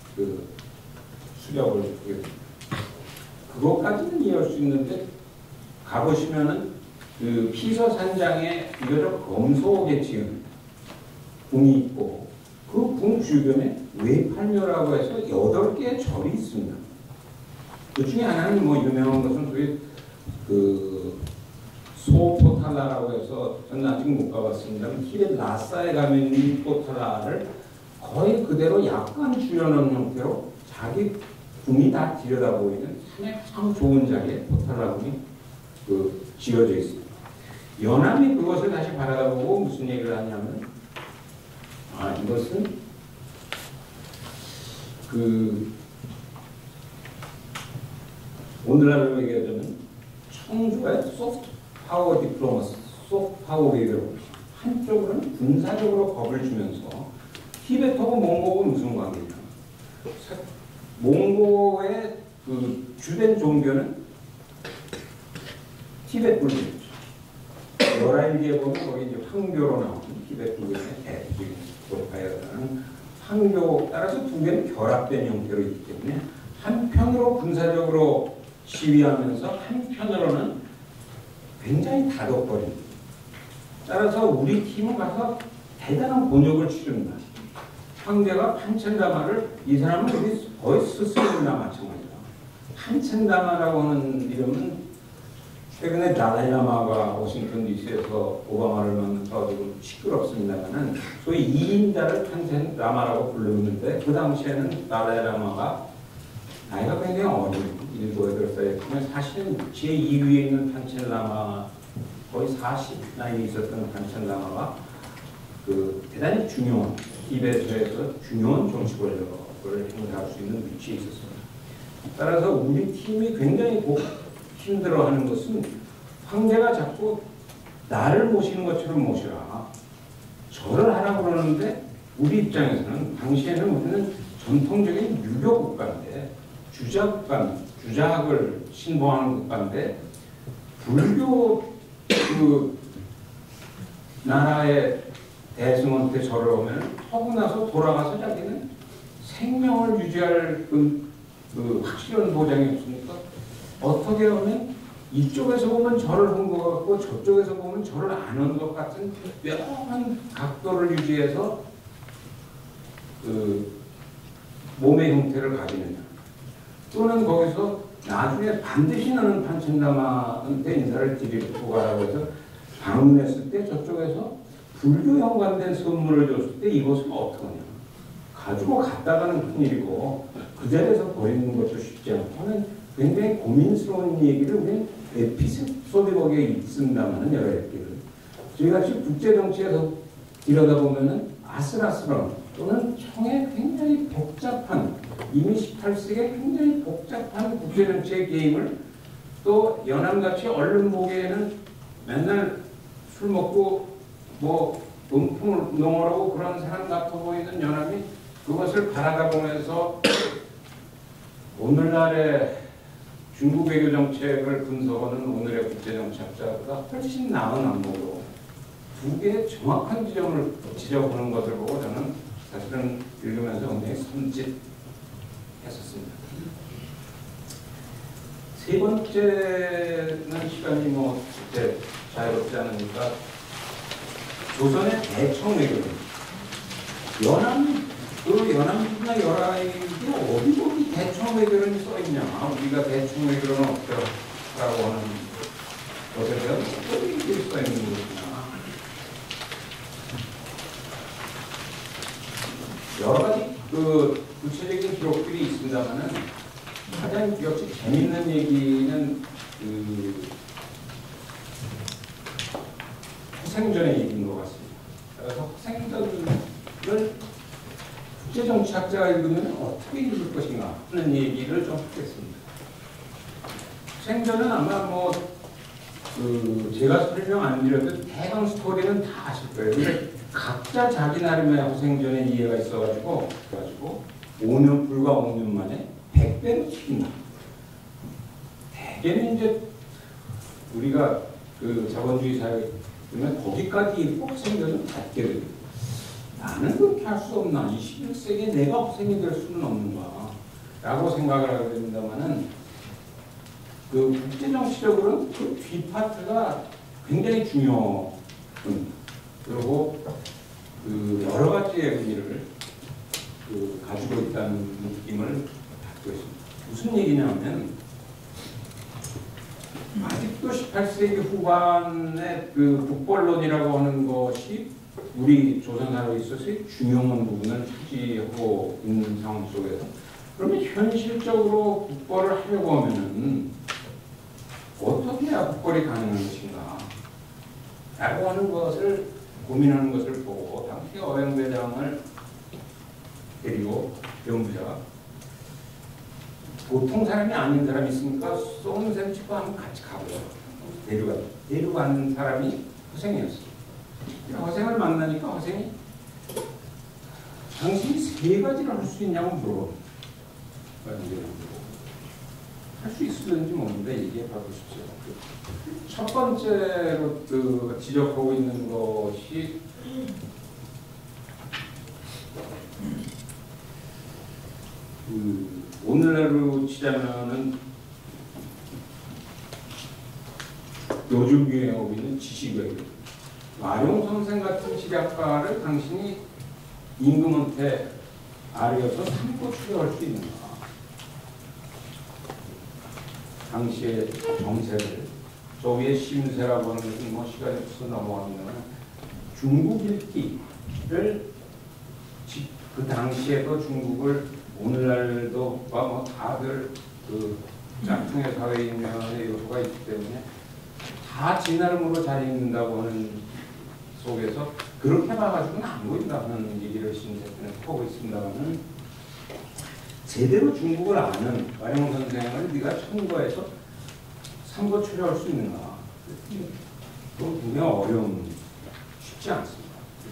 수력을 그것까지는 이해할 수 있는데 가보시면은 피서산장에 비교적 검소하게 지은 궁이 있고 그 궁 주변에 외팔묘라고 해서 8개의 절이 있습니다. 그 중에 하나는 뭐 유명한 것은 소위 소포탈라라고 해서 저는 아직 못 가봤습니다만 티벳 라사에 가면 이 포탈라를 거의 그대로 약간 줄여놓은 형태로 자기 궁이 다 들여다보이는 참 좋은 자리에 포탈라 궁이 지어져 있습니다. 연암이 그것을 다시 바라보고 무슨 얘기를 하냐면 이것은 오늘날로 얘기하자면 청주의 소프트 파워 디플로마시, 소프트 파워 외교로 한쪽으로는 군사적으로 겁을 주면서 티베트하고 몽고가 무슨 관계냐? 몽고의 주된 종교는 티베트 불교죠. 열아일기에 보면 거기 이제 황교로 나오는 티베트 불교의 대표적인 교파였다는 황교 따라서 두 개는 결합된 형태로 있기 때문에 한편으로 군사적으로 시위하면서 한편으로는 굉장히 다독거립니다. 따라서 우리 팀은 가서 대단한 곤욕을 치릅니다. 황제가 판첸다마를 이 사람은 거의 스승이나 마찬가지다. 판첸다마라고 하는 이름은 최근에 달라이라마가 워싱턴 DC에서 오바마를 만나서 지금 시끄럽습니다만은 소위 2인자를 판첸다마라고 부르는데 그 당시에는 달라이라마가 나이가 굉장히 어린 7, 8살이었지만 사실은 제2위에 있는 판첸라마 거의 40 나이에 있었던 판첸라마가 대단히 중요한 티베트에서 중요한 정치 권력을 행사할 수 있는 위치에 있었습니다. 따라서 우리 팀이 굉장히 힘들어하는 것은 황제가 자꾸 나를 모시는 것처럼 모시라. 절을 하라고 그러는데 우리 입장에서는 당시에는 우리는 전통적인 유교 국가인데 주자학을 신봉하는 국가인데 불교 나라의 대승한테 절을 오면 하고 나서 돌아가서 자기는 생명을 유지할 확실한 보장이 없으니까 어떻게 하면 이쪽에서 보면 절을 한 것 같고 저쪽에서 보면 절을 안 한 것 같은 묘한 각도를 유지해서 몸의 형태를 가지느냐. 또는 거기서 나중에 반드시 나는 판첸다마한테 인사를 드리고 가라고 해서 방문했을 때 저쪽에서 불교 연관된 선물을 줬을 때 이것은 어떡하냐. 가지고 갔다가는 큰일이고 그 자리에서 버리는 것도 쉽지 않고 하는 굉장히 고민스러운 얘기를 우리는 에피소드복에 있습니다만 여러 얘기를 저희가 지금 국제정치에서 들여다보면은 아슬아슬한 또는 청의 굉장히 복잡한 이미 18세기에 굉장히 복잡한 국제정치의 게임을 또 연암같이 언론 보기에는 맨날 술 먹고 뭐 음풍을 농어라고 그런 사람 같아 보이는 연암이 그것을 바라다 보면서 오늘날의 중국 외교 정책을 분석하는 오늘의 국제정치학자보다 훨씬 나은 안목으로 두 개의 정확한 지점을 지적하는 것을 보고 저는 사실은 읽으면서 굉장히 섬찟했었습니다. 세 번째는 시간이 뭐 그때 자유롭지 않으니까 조선의 대청 외교입니다. 연안부나 열아이게 어디 대청 외교론이 써있냐. 우리가 대청 외교론은 없다라고 하는 것에 대한 어디 이게 써있는 것이냐. 여러 가지 그 구체적인 기록들이 있습니다만은 가장 역시 재밌는 얘기는 그 허생전의 얘기인 것 같습니다. 그래서 허생전을 국제정치학자가 읽으면 어떻게 읽을 것인가 하는 얘기를 좀 하겠습니다. 허생전은 아마 제가 설명 안 드려도 대강 스토리는 다 아실 거예요. 근데 각자 자기 나름의 허생전의 이해가 있어가지고 불과 5년 만에 100배로 튀긴다. 대개는 이제 우리가 그 자본주의 사회에 보면 거기까지 읽고 허생전은 닫게 됩니다. 나는 그렇게 할 수 없나? 21세기에 내가 허생이 될 수는 없는가? 라고 생각을 하게 됩니다만은 그 국제정치적으로는 그 뒷파트가 굉장히 중요합니다. 그리고 그 여러 가지의 의미를 가지고 있다는 느낌을 갖고 있습니다. 무슨 얘기냐면 아직도 18세기 후반에 그 국벌론이라고 하는 것이 우리 조선사회에 있어서의 중요한 부분을 차지하고 있는 상황 속에서 그러면 현실적으로 국벌을 하려고 하면은 어떻게 해야 국벌이 가능한 것인가 라고 하는 것을 고민하는 것을 보고 당시 어영대장을 데리고 연구자가 보통 사람이 아닌 사람이 있으니까 쏘는 집과 한번 같이 가보자. 데려가는 사람이 허생이었어요. 허생을 만나니까 허생이 당신이 세 가지를 할 수 있냐고 물어봅니다. 할 수 있을는지 모르는데 얘기해 봐보십시오. 첫 번째로 지적하고 있는 것이 오늘날로 치자면은 요즘 유행하고 있는 지식외교. 마룡 선생 같은 지략가를 당신이 임금한테 아뢰어서 삼고 추려할 수 있는가? 당시의 정세를 저 위에 심세라고 하는 것은 뭐 시간이 벌써 넘어갑니다만 중국 읽기를 그 당시에도 중국을 오늘날도 뭐 다들 그 짝퉁의 사회인면의 요소가 있기 때문에 다 지 나름으로 잘 읽는다고 하는 속에서 그렇게 봐가지고는 안 보인다는 얘기를 심세는 하고 있습니다만은 제대로 중국을 아는 마룡 선생을 네가 청구해서 삼고 추려할 수 있는가? 그건 굉장히 어려운, 쉽지 않습니다.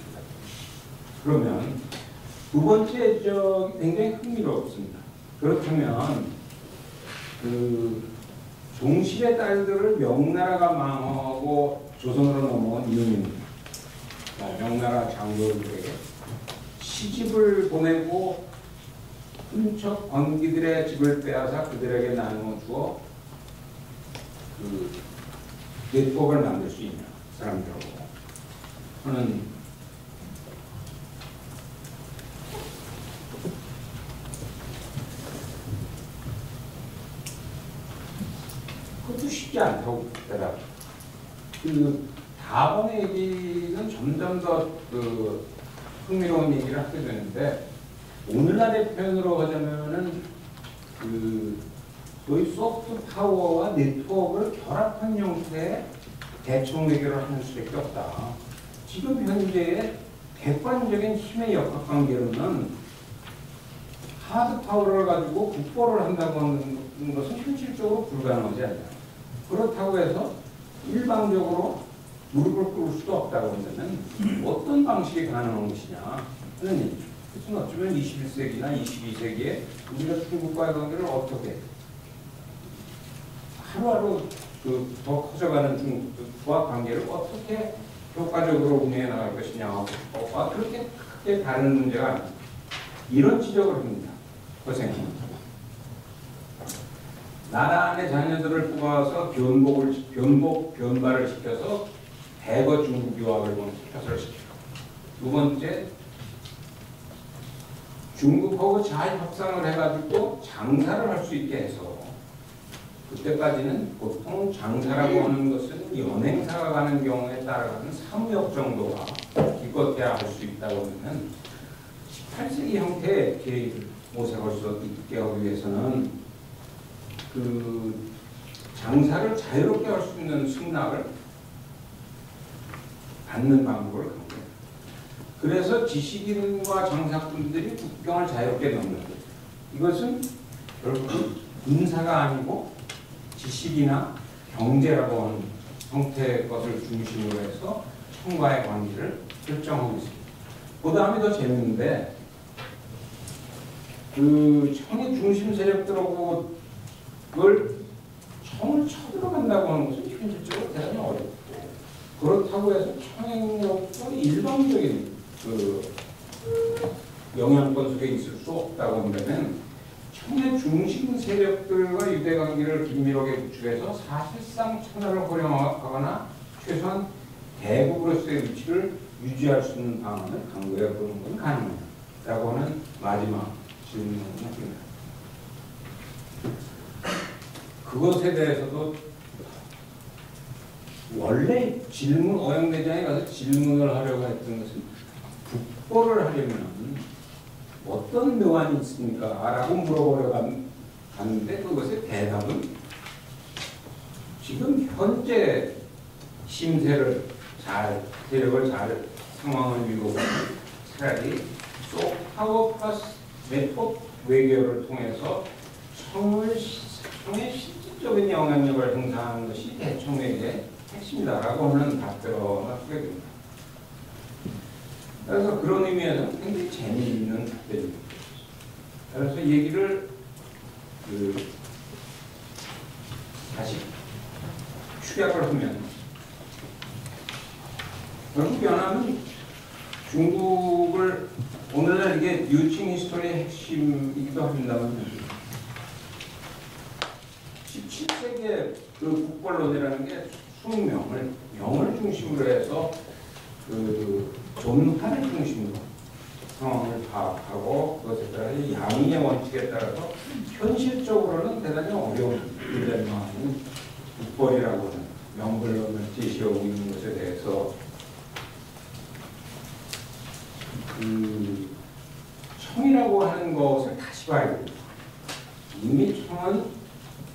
그러면 두 번째 지적이 굉장히 흥미롭습니다. 그렇다면 그 종실의 딸들을 명나라가 망하고 조선으로 넘어온 이유입니다. 명나라 장교들에게 시집을 보내고 훔쳐 관기들의 집을 빼앗아 그들에게 나누어 주어 그 네트워크를 만들 수 있냐 사람들하고 하는 그것도 쉽지 않다고 보더라고요. 그 다음의 얘기는 점점 더 그 흥미로운 얘기를 하게 되는데 오늘날의 표현으로 하자면은 그 소위 소프트 파워와 네트워크를 결합한 형태의 대청 외교를 하는 수밖에 없다. 지금 현재의 객관적인 힘의 역학관계로는 하드 파워를 가지고 국보를 한다고 하는 것은 현실적으로 불가능하지 않냐. 그렇다고 해서 일방적으로 무릎을 꿇을 수도 없다고 한다면 어떤 방식이 가능한 것이냐 하는 얘기죠. 그래서 어쩌면 21세기나 22세기에 우리가 중국과의 관계를 어떻게 하루하루 더 커져가는 중국과 관계를 어떻게 효과적으로 운영해 나갈 것이냐와 그렇게 크게 다른 문제가 아닙니다. 이런 지적을 합니다. 허생은. 나라 안의 자녀들을 뽑아서 변발을 시켜서 대거 중국 유학을 보내서 시키고, 두 번째, 중국하고 잘 협상을 해가지고 장사를 할 수 있게 해서, 그때까지는 보통 장사라고 하는 것은 연행사가 가는 경우에 따라가는 사무역 정도가 기껏해야 할 수 있다고 하면 18세기 형태의 계획을 모색할 수 있게 하기 위해서는 그 장사를 자유롭게 할 수 있는 승낙을 받는 방법을 갖고, 그래서 지식인과 장사꾼들이 국경을 자유롭게 넘는 거죠. 이것은 결국 군사가 아니고 지식이나 경제라고 하는 형태의 것을 중심으로 해서 청과의 관계를 결정하고 있습니다. 그 다음에 더 재밌는데, 그 청의 중심 세력들하고 청을 쳐들어간다고 하는 것은 현실적으로 대단히 어렵고, 그렇다고 해서 청행력도 일방적인 그 영향권 속에 있을 수 없다고 한다면, 청의 중심 세력들과 유대관계를 긴밀하게 구축해서 사실상 천하를 호령하거나 최소한 대국으로서의 위치를 유지할 수 있는 방안을 강구해 보는 건 가능하다고 하는 마지막 질문을 드립니다. 그것에 대해서도 원래 어영대장에 가서 질문을 하려고 했던 것은 북보를 하려면 어떤 묘안이 있습니까? 라고 물어보려고 갔는데, 그것의 대답은 지금 현재 세력을 잘 상황을 이루고 차라리 소프트파워 플러스 네트워크 외교를 통해서 청의 실질적인 영향력을 행사하는 것이 대청외교의 핵심이다라고 하는 답변을 하게 됩니다. 그래서 그런 의미에서 굉장히 재미있는 답변입니다. 그래서 얘기를 다시 축약을 하면, 결국 연합은 중국을 오늘날 이게 뉴칭 히스토리의 핵심이기도 합니다만, 17세기의 그 국벌론이라는 게 명을 중심으로 해서 존화를 중심으로 상황을 파악하고, 그것에 따라 양의의 원칙에 따라서 현실적으로는 대단히 어려운 일들만 국벌이라고 하는 명분론을 제시하고 있는 것에 대해서 청이라고 하는 것을 다시 봐야 됩니다. 이미 청은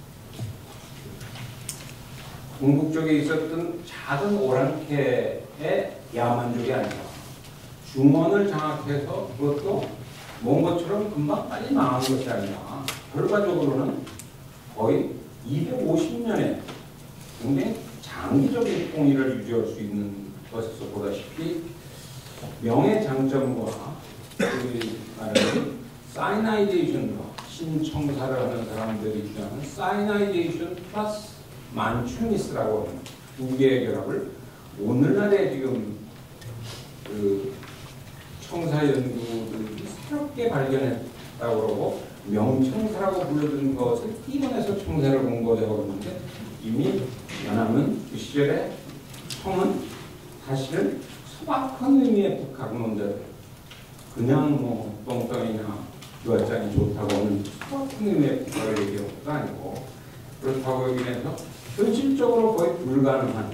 동북 쪽에 있었던 작은 오랑캐의 야만족이 아니라 중원을 장악해서, 그것도 몽고처럼 금방 빨리 망한 것이 아니라 결과적으로는 거의 250년에 굉장히 장기적인 통일을 유지할 수 있는 것에서 보다시피 명의 장점과 말하는 사이나이제이션과 신청사를 하는 사람들이 주장하는 사이나이제이션 플러스 만추니스라고 하는 두 개의 결합을 오늘날에 지금 그 청사 연구들이 새롭게 발견했다고 그러고 명청사라고 불러준 것을 띄어내서 청사를 공부하자고 그러는데, 이미 연합은 그 시절에 청은 사실은 소박한 의미의 북학문자들, 그냥 뭐 똥덩이나 유화장이 좋다고 하는 소박한 의미의 북학을 얘기한 것도 아니고, 그렇다고 여기면서 현실적으로 거의 불가능한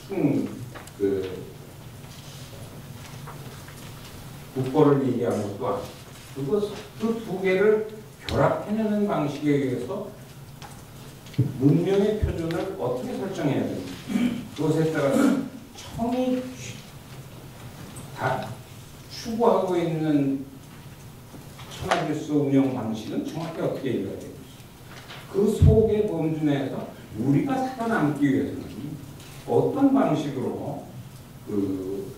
국보를 얘기한 것도 아니고, 그 두 개를 결합해내는 방식에 의해서 문명의 표준을 어떻게 설정해야 되는지, 그것에 따라서 청이 다 추구하고 있는 천하질서 운영 방식은 정확히 어떻게 이루어야 되는지, 그 속의 범주 내에서 우리가 살아남기 위해서는 어떤 방식으로 그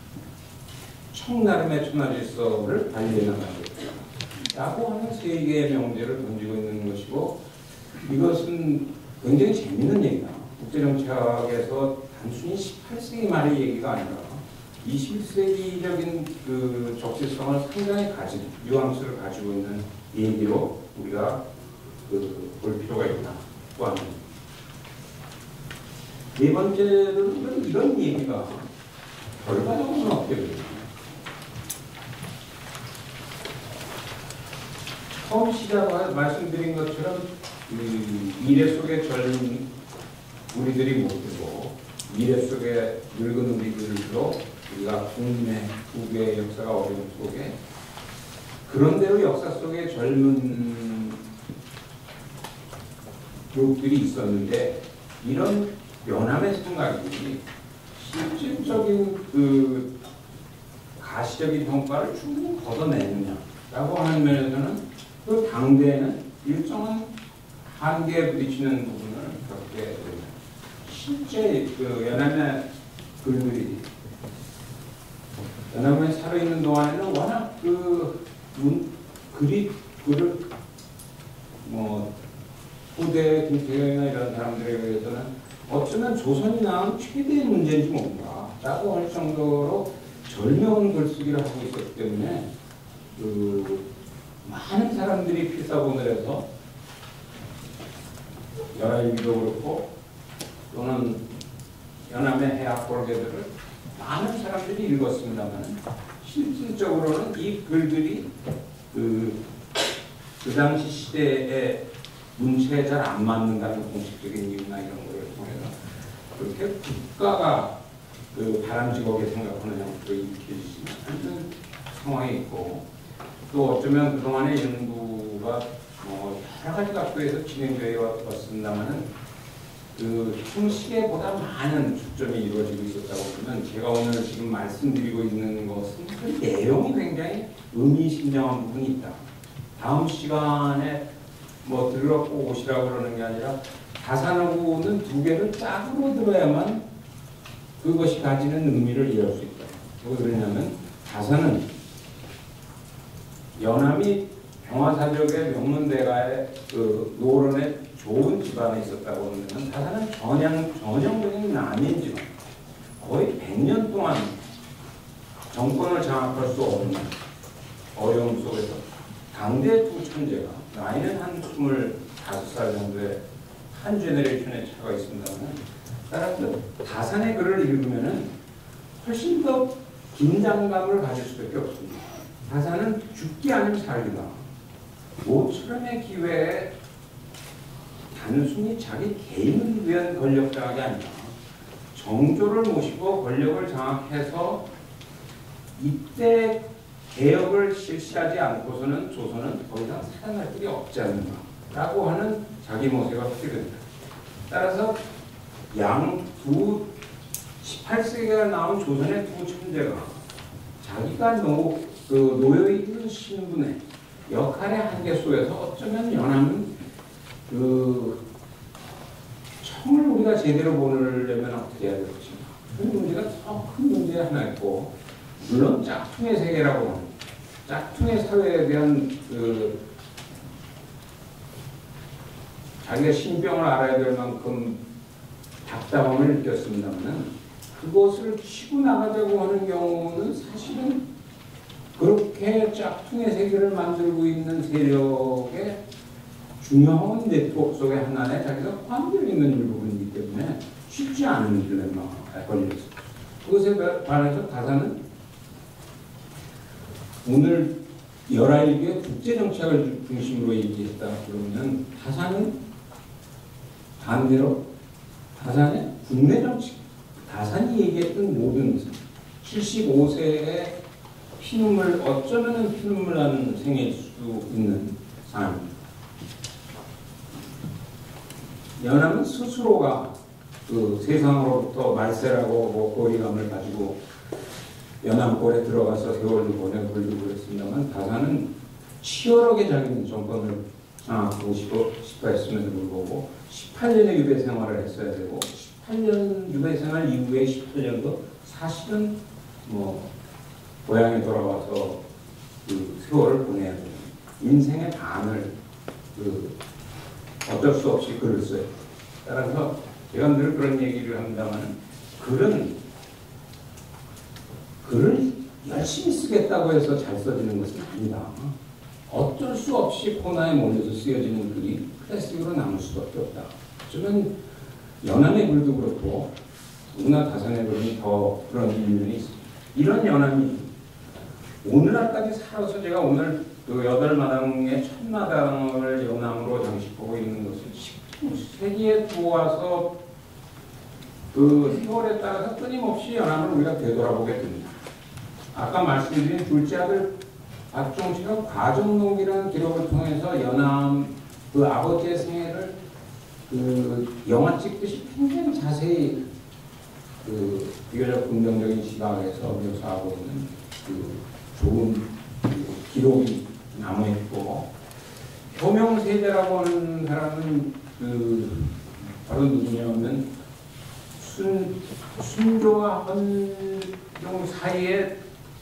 청나름의 천하질서를 관리해 나가겠다라고 하는 세 개의 명제를 던지고 있는 것이고, 이것은 굉장히 재밌는 얘기다. 국제정치학에서 단순히 18세기 말의 얘기가 아니라 21세기적인 그 적시성을 상당히 가진 뉘앙스를 가지고 있는 얘기로 우리가 볼 필요가 있다. 또한 네 번째로는 이런 얘기가 결과적으로는 어떻게 되냐. 처음 시작 말씀드린 것처럼 미래 속의 젊은 우리들이 모시고 미래 속의 늙은 우리들로 우리가 국내 국외의 역사가 어려운 속에 그런대로 역사 속에 젊은 그룹들이 있었는데 이런 연합의 생각이 실질적인 그 가시적인 성과를 충분히 걷어내느냐라고 하는 면에서는 그 당대에는 일정한 한계에 부딪히는 부분을 겪게 됩니다. 실제 그 연합의 글들이 연합에 살아있는 동안에는 워낙 글을 후대 김태경이나 이런 사람들에 의해서는 어쩌면 조선이 낳은 최대의 문제인지 모른다 라고 할 정도로 절묘한 글쓰기를 하고 있었기 때문에 많은 사람들이 필사본을 해서 열아일기도 그렇고 또는 연암의 해학 골계들을 많은 사람들이 읽었습니다만 실질적으로는 이 글들이 그 당시 시대에 문체에 잘 안 맞는다는 공식적인 이유나 이런 거를 통해서 그렇게 국가가 바람직하게 생각하는 형태로 익혀지는 상황이 있고 또 어쩌면 그동안의 연구가 여러 가지 각도에서 진행되어 왔습니다만은 형식에보다 많은 초점이 이루어지고 있었다고 보면 제가 오늘 지금 말씀드리고 있는 것은 그 내용이 굉장히 의미심장한 부분이 있다. 다음 시간에 들어갖고 오시라고 그러는 게 아니라 다산하고는 두 개를 짝으로 들어야만 그것이 가지는 의미를 이해할 수 있다. 왜 그러냐면 다산은 연암이 병화사적의 명문대가의 노론에 좋은 집안에 있었다고 하면 다산은 전형적인 난민 집안. 거의 100년 동안 정권을 장악할 수 없는 어려움 속에서 당대 두 천재가 나이는 한 25살 정도의 한 제너레이션의 차가 있습니다만 따라서 다산의 글을 읽으면 훨씬 더 긴장감을 가질 수밖에 없습니다. 다산은 죽기 아니면 살기다. 모처럼의 기회에 단순히 자기 개인을 위한 권력 장악이 아니라 정조를 모시고 권력을 장악해서 이때 개혁을 실시하지 않고서는 조선은 더 이상 살아날 길이 없지 않는가라고 하는 자기 모세가 확대됩니다. 따라서 두 18세기가 나온 조선의 두 천재가 자기가 놓여있는 신분의 역할의 한계 속에서 어쩌면 연합은 청을 우리가 제대로 보려면 어떻게 해야 될 것인가. 그 문제가 더 큰 문제 하나 있고 물론 짝퉁의 세계라고 하는 짝퉁의 사회에 대한 자기가 신병을 알아야 될 만큼 답답함을 느꼈습니다만 그것을 치고 나가자고 하는 경우는 사실은 그렇게 짝퉁의 세계를 만들고 있는 세력의 중요한 네트워크 속의 하나에 자기가 포함되어 있는 일부분이기 때문에 쉽지 않은 딜레마에 걸렸습니다. 그것에 관해서 다산은 오늘 11개의 국제정책을 중심으로 얘기했다 그러면 다산은 반대로 다산의 국내 정치, 다산이 얘기했던 모든 75세의 피눈물, 어쩌면 피눈물 나는 생일 수 있는 사람입니다. 연합은 스스로가 세상으로부터 말세라고 거리감을 가지고 연암골에 들어가서 세월을 보내고 걸리고 그랬습니다만 다산은 치열하게 자기는 정권을 장악하고 싶어 했음에도 불구하고 18년의 유배 생활을 했어야 되고 18년 유배 생활 이후에 18년도 사실은 고향에 돌아와서 세월을 보내야 되는 인생의 반을 어쩔 수 없이 글을 써요. 따라서 제가 늘 그런 얘기를 합니다만 글을 열심히 쓰겠다고 해서 잘 써지는 것은 아니다. 어쩔 수 없이 코너에 몰려서 쓰여지는 글이 클래식으로 남을 수밖에 없다. 저는 연암의 글도 그렇고 누구나 다산의 글은 더 그런 일면이 있습니다. 이런 연암이 오늘날까지 살아서 제가 오늘 그 8마당의 첫 마당을 연암으로 장식하고 있는 것을 19세기에 들어와서 그 세월에 따라서 끊임없이 연암을 우리가 되돌아보게 됩니다. 아까 말씀드린 둘째 아들 박종치가 과정록이라는 기록을 통해서 연암 그 아버지의 생애를 그 영화 찍듯이 굉장히 자세히 그 비교적 긍정적인 시각에서 묘사하고 있는 그 좋은 그 기록이 남아있고, 효명세자라고 하는 사람은 그 바로 누구냐면 순조와 헌종 사이에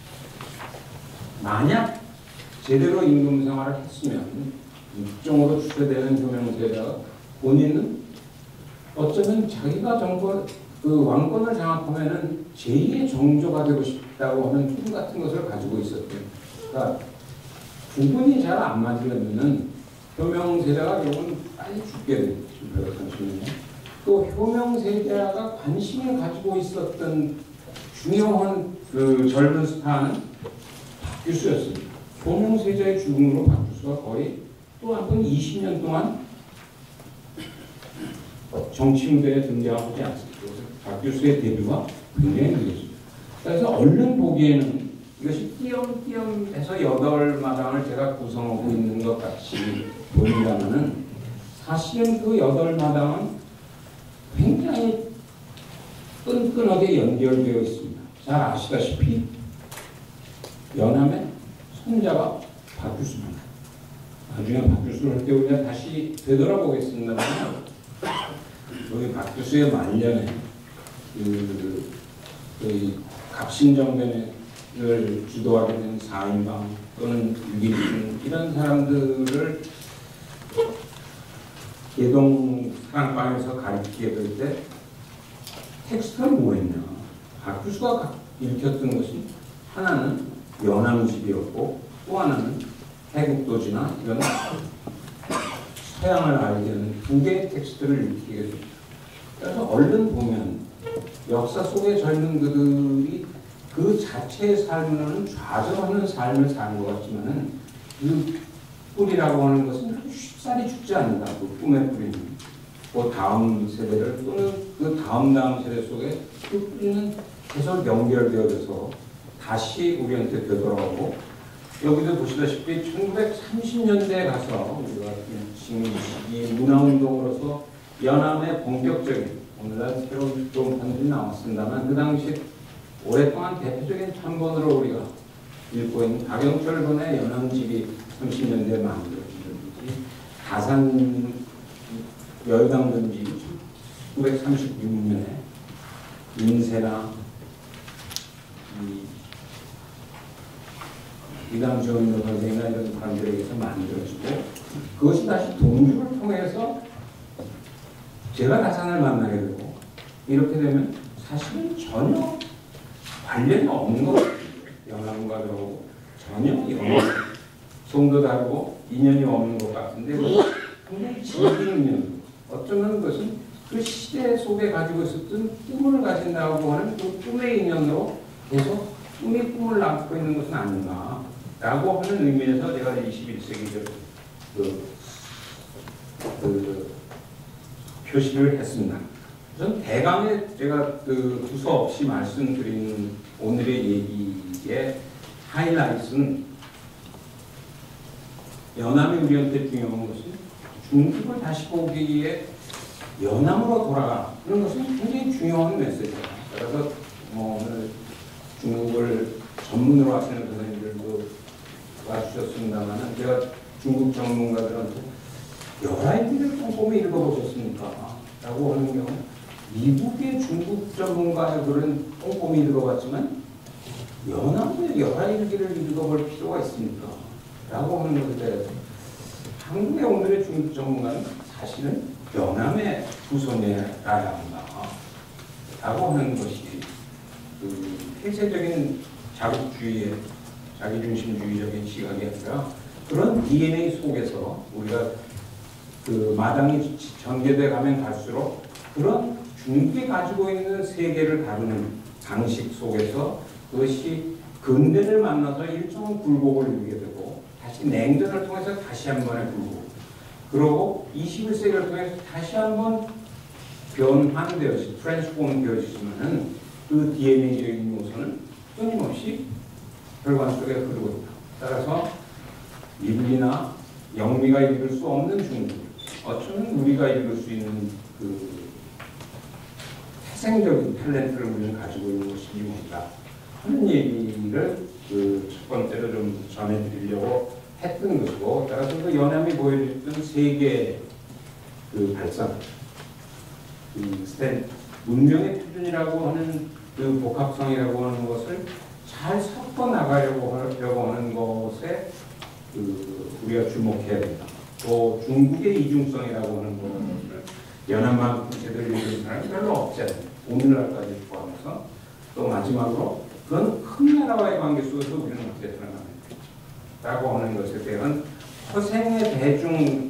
만약 제대로 임금 생활을 했으면 육종으로 추세되는 효명세자가 본인은 어쩌면 자기가 그 왕권을 장악하면은 제2의 정조가 되고 싶다고 하는 꿈 같은 것을 가지고 있었대요. 그러니까 부분이 잘 안 맞으면은 효명세자가 결국은 빨리 죽게 됩니다. 1830년에. 또 효명세자가 관심을 가지고 있었던 중요한 그 젊은 스타는 박규수였습니다. 효명세자의 죽음으로 박규수가 거의 또 한 번 20년 동안 정치 무대에 등장하지 않습니다. 그래서 박규수의 데뷔가 굉장히 늦었습니다. 그래서 얼른 보기에는 이것이 띄엄띄엄 해서 8마당을 제가 구성하고 있는 것 같이 보인다면은 사실은 그 8마당은 굉장히 끈끈하게 연결되어 있습니다. 잘 아시다시피 연암의 손자가 박규수입니다. 나중에 박규수를 할 때 우리가 다시 되돌아보겠습니다만 여기 박규수의 말년에 그 갑신정변을 주도하게 된 사인방 또는 유기준 이런 사람들을 예동 사랑방에서 가르치게 될 때 텍스트가 뭐였냐. 박규수가 일으켰던 것이 하나는 연암집이었고 또 하나는 해국도지나 이런 서양을 알게 하는 두 개의 텍스트를 일으키게 됩니다. 그래서 얼른 보면 역사 속의 젊은 그들이 그 자체의 삶으로는 좌절하는 삶을 사는 것 같지만은 그 뿌리라고 하는 것은 쉽사리 죽지 않는다. 그 꿈의 뿌리는. 그 다음 세대를 또는 그 다음 세대 속에 그 뿌리는 계속 연결되어져서 다시 우리한테 되돌아오고, 여기도 보시다시피 1930년대에 가서 우리가 지금 이 문화운동으로서 연암의 본격적인 오늘날 새로운 조문판들이 나왔습니다만 그 당시 오랫동안 대표적인 판본으로 우리가 읽고 있는 박영철 군의 연암집이 30년대에 만들어지든지 다산 열강전집이 1936년에 인세나 이강지원 선생이나 이런 사람들에 의해서 만들어지고, 그것이 다시 동주를 통해서 제가 다산을 만나게 되고, 이렇게 되면 사실은 전혀 관련이 없는 것 같아요. 연암과 들어오고 전혀 성도 다르고 인연이 없는 것 같은데 굉장히 질긴 인연. 어쩌면 그것은 그 시대 속에 가지고 있었던 꿈을 가진다고 하는 그 꿈의 인연으로 계속 꿈이 꿈을 낳고 있는 것은 아닌가라고 하는 의미에서 제가 21세기 그 표시를 했습니다. 전 대강에 제가 그 두서 없이 말씀드린 오늘의 얘기의 하이라이트는 연암이 우리한테 중요한 것은 중국을 다시 보기에 연암으로 돌아가는 것은 굉장히 중요한 메시지입니다. 그래서 오늘 중국을 전문으로 하시는 선생님들도 와주셨습니다만 제가 중국 전문가들한테 열아이들을 꼼꼼히 읽어보셨습니까? 라고 하는 경우 미국의 중국 전문가의 글은 꼼꼼히 읽어봤지만 연암의 열아일기를 읽어볼 필요가 있습니까? 라고 하는 것에 대해서 한국의 오늘의 중국 전문가는 사실은 연함의 후손이라야 한다라고 하는 것이 그 폐쇄적인 자국주의의 자기중심주의적인 시각이 아니라 그런 DNA 속에서 우리가 그 마당이 전개돼 가면 갈수록 그런 중국이 가지고 있는 세계를 다루는 방식 속에서 그것이 근대를 만나서 일종의 굴곡을 이루게 되고 다시 냉전을 통해서 다시 한 번의 굴곡 그리고 21세기를 통해서 다시 한 번 변환되어지 트랜스폼 되어지지만은 그 DNA적인 요소는 끊임없이 혈관 속에 흐르고 있다. 따라서 미국이나 영미가 읽을 수 없는 중국, 어쩌면 우리가 읽을 수 있는 그 태생적인 탤런트를 우리는 가지고 있는 것이 이유입니다. 하는 얘기를 그 첫 번째로 좀 전해드리려고 했던 것이고, 따라서 그 연암이 보여줬던 세계 그 발상, 그 문명의 표준이라고 하는 그 복합성이라고 하는 것을 잘 섞어 나가려고 하는 것에 그 우리가 주목해야 된다. 또 중국의 이중성이라고 하는 것을 연암만큼 제대로 읽는 사람이 별로 없지 않아요. 오늘날까지 포함해서. 또 마지막으로 그건 큰 나라와의 관계 속에서 우리는 어떻게 살아가는가라고 하는 것에 대한 허생의 대중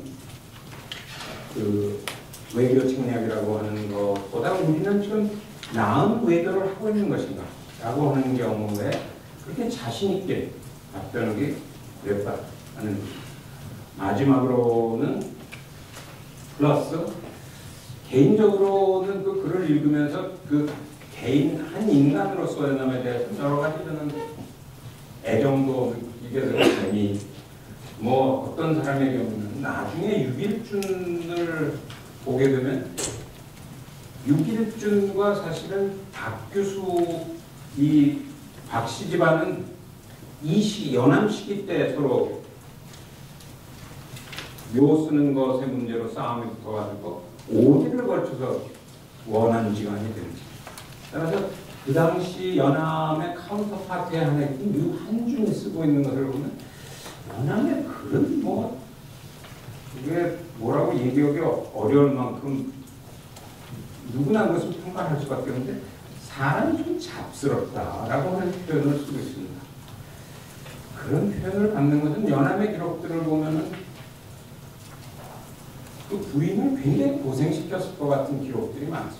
그 외교 책략이라고 하는 것보다 우리는 지금 나은 외교를 하고 있는 것인가 라고 하는 경우에 그렇게 자신 있게 답변하기 어렵다 하는 것입니다. 마지막으로는 플러스 개인적으로는 그 글을 읽으면서 그 개인 한 인간으로서 연암에 대해서 여러 가지 저는 애정도 느끼게 되고 재미 뭐 어떤 사람의 경우는 나중에 유길준을 보게 되면 유길준과 사실은 박규수 이 박씨 집안은 이 시기 연암 시기 때 서로 묘 쓰는 것의 문제로 싸움이 붙어가지고 5일을 걸쳐서 원한지간이 됩니다. 따라서 그 당시 연암의 카운터파트에 하나 있던 유한중이 쓰고 있는 것을 보면 연암의 글은 뭐 이게 뭐라고 얘기하기 어려울 만큼 누구나 그것을 평가할 수밖에 없는데 사람이 좀 잡스럽다라고 하는 표현을 쓰고 있습니다. 그런 표현을 받는 것은 연암의 기록들을 보면은 그 부인을 굉장히 고생시켰을 것 같은 기록들이 많습니다.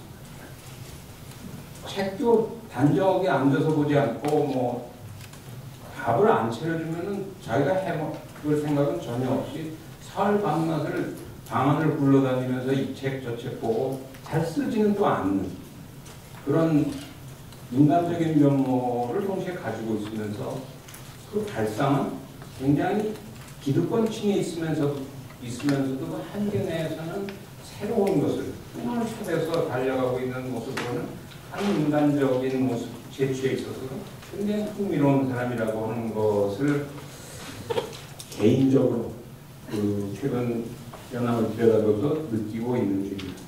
책도 단정하게 앉아서 보지 않고 뭐 밥을 안 차려주면은 자기가 해먹을 생각은 전혀 없이 사흘 밤낮을 방안을 굴러다니면서 이 책 저 책 보고 잘 쓰지는 또 않는 그런 인간적인 면모를 동시에 가지고 있으면서 그 발상은 굉장히 기득권층에 있으면서도 그 한계 내에서는 새로운 것을 꿈을 찾아서 달려가고 있는 모습으로는 한 인간적인 모습 제취에 있어서도 굉장히 흥미로운 사람이라고 하는 것을 개인적으로 그 최근 연암을 들여다보면서 느끼고 있는 중입니다.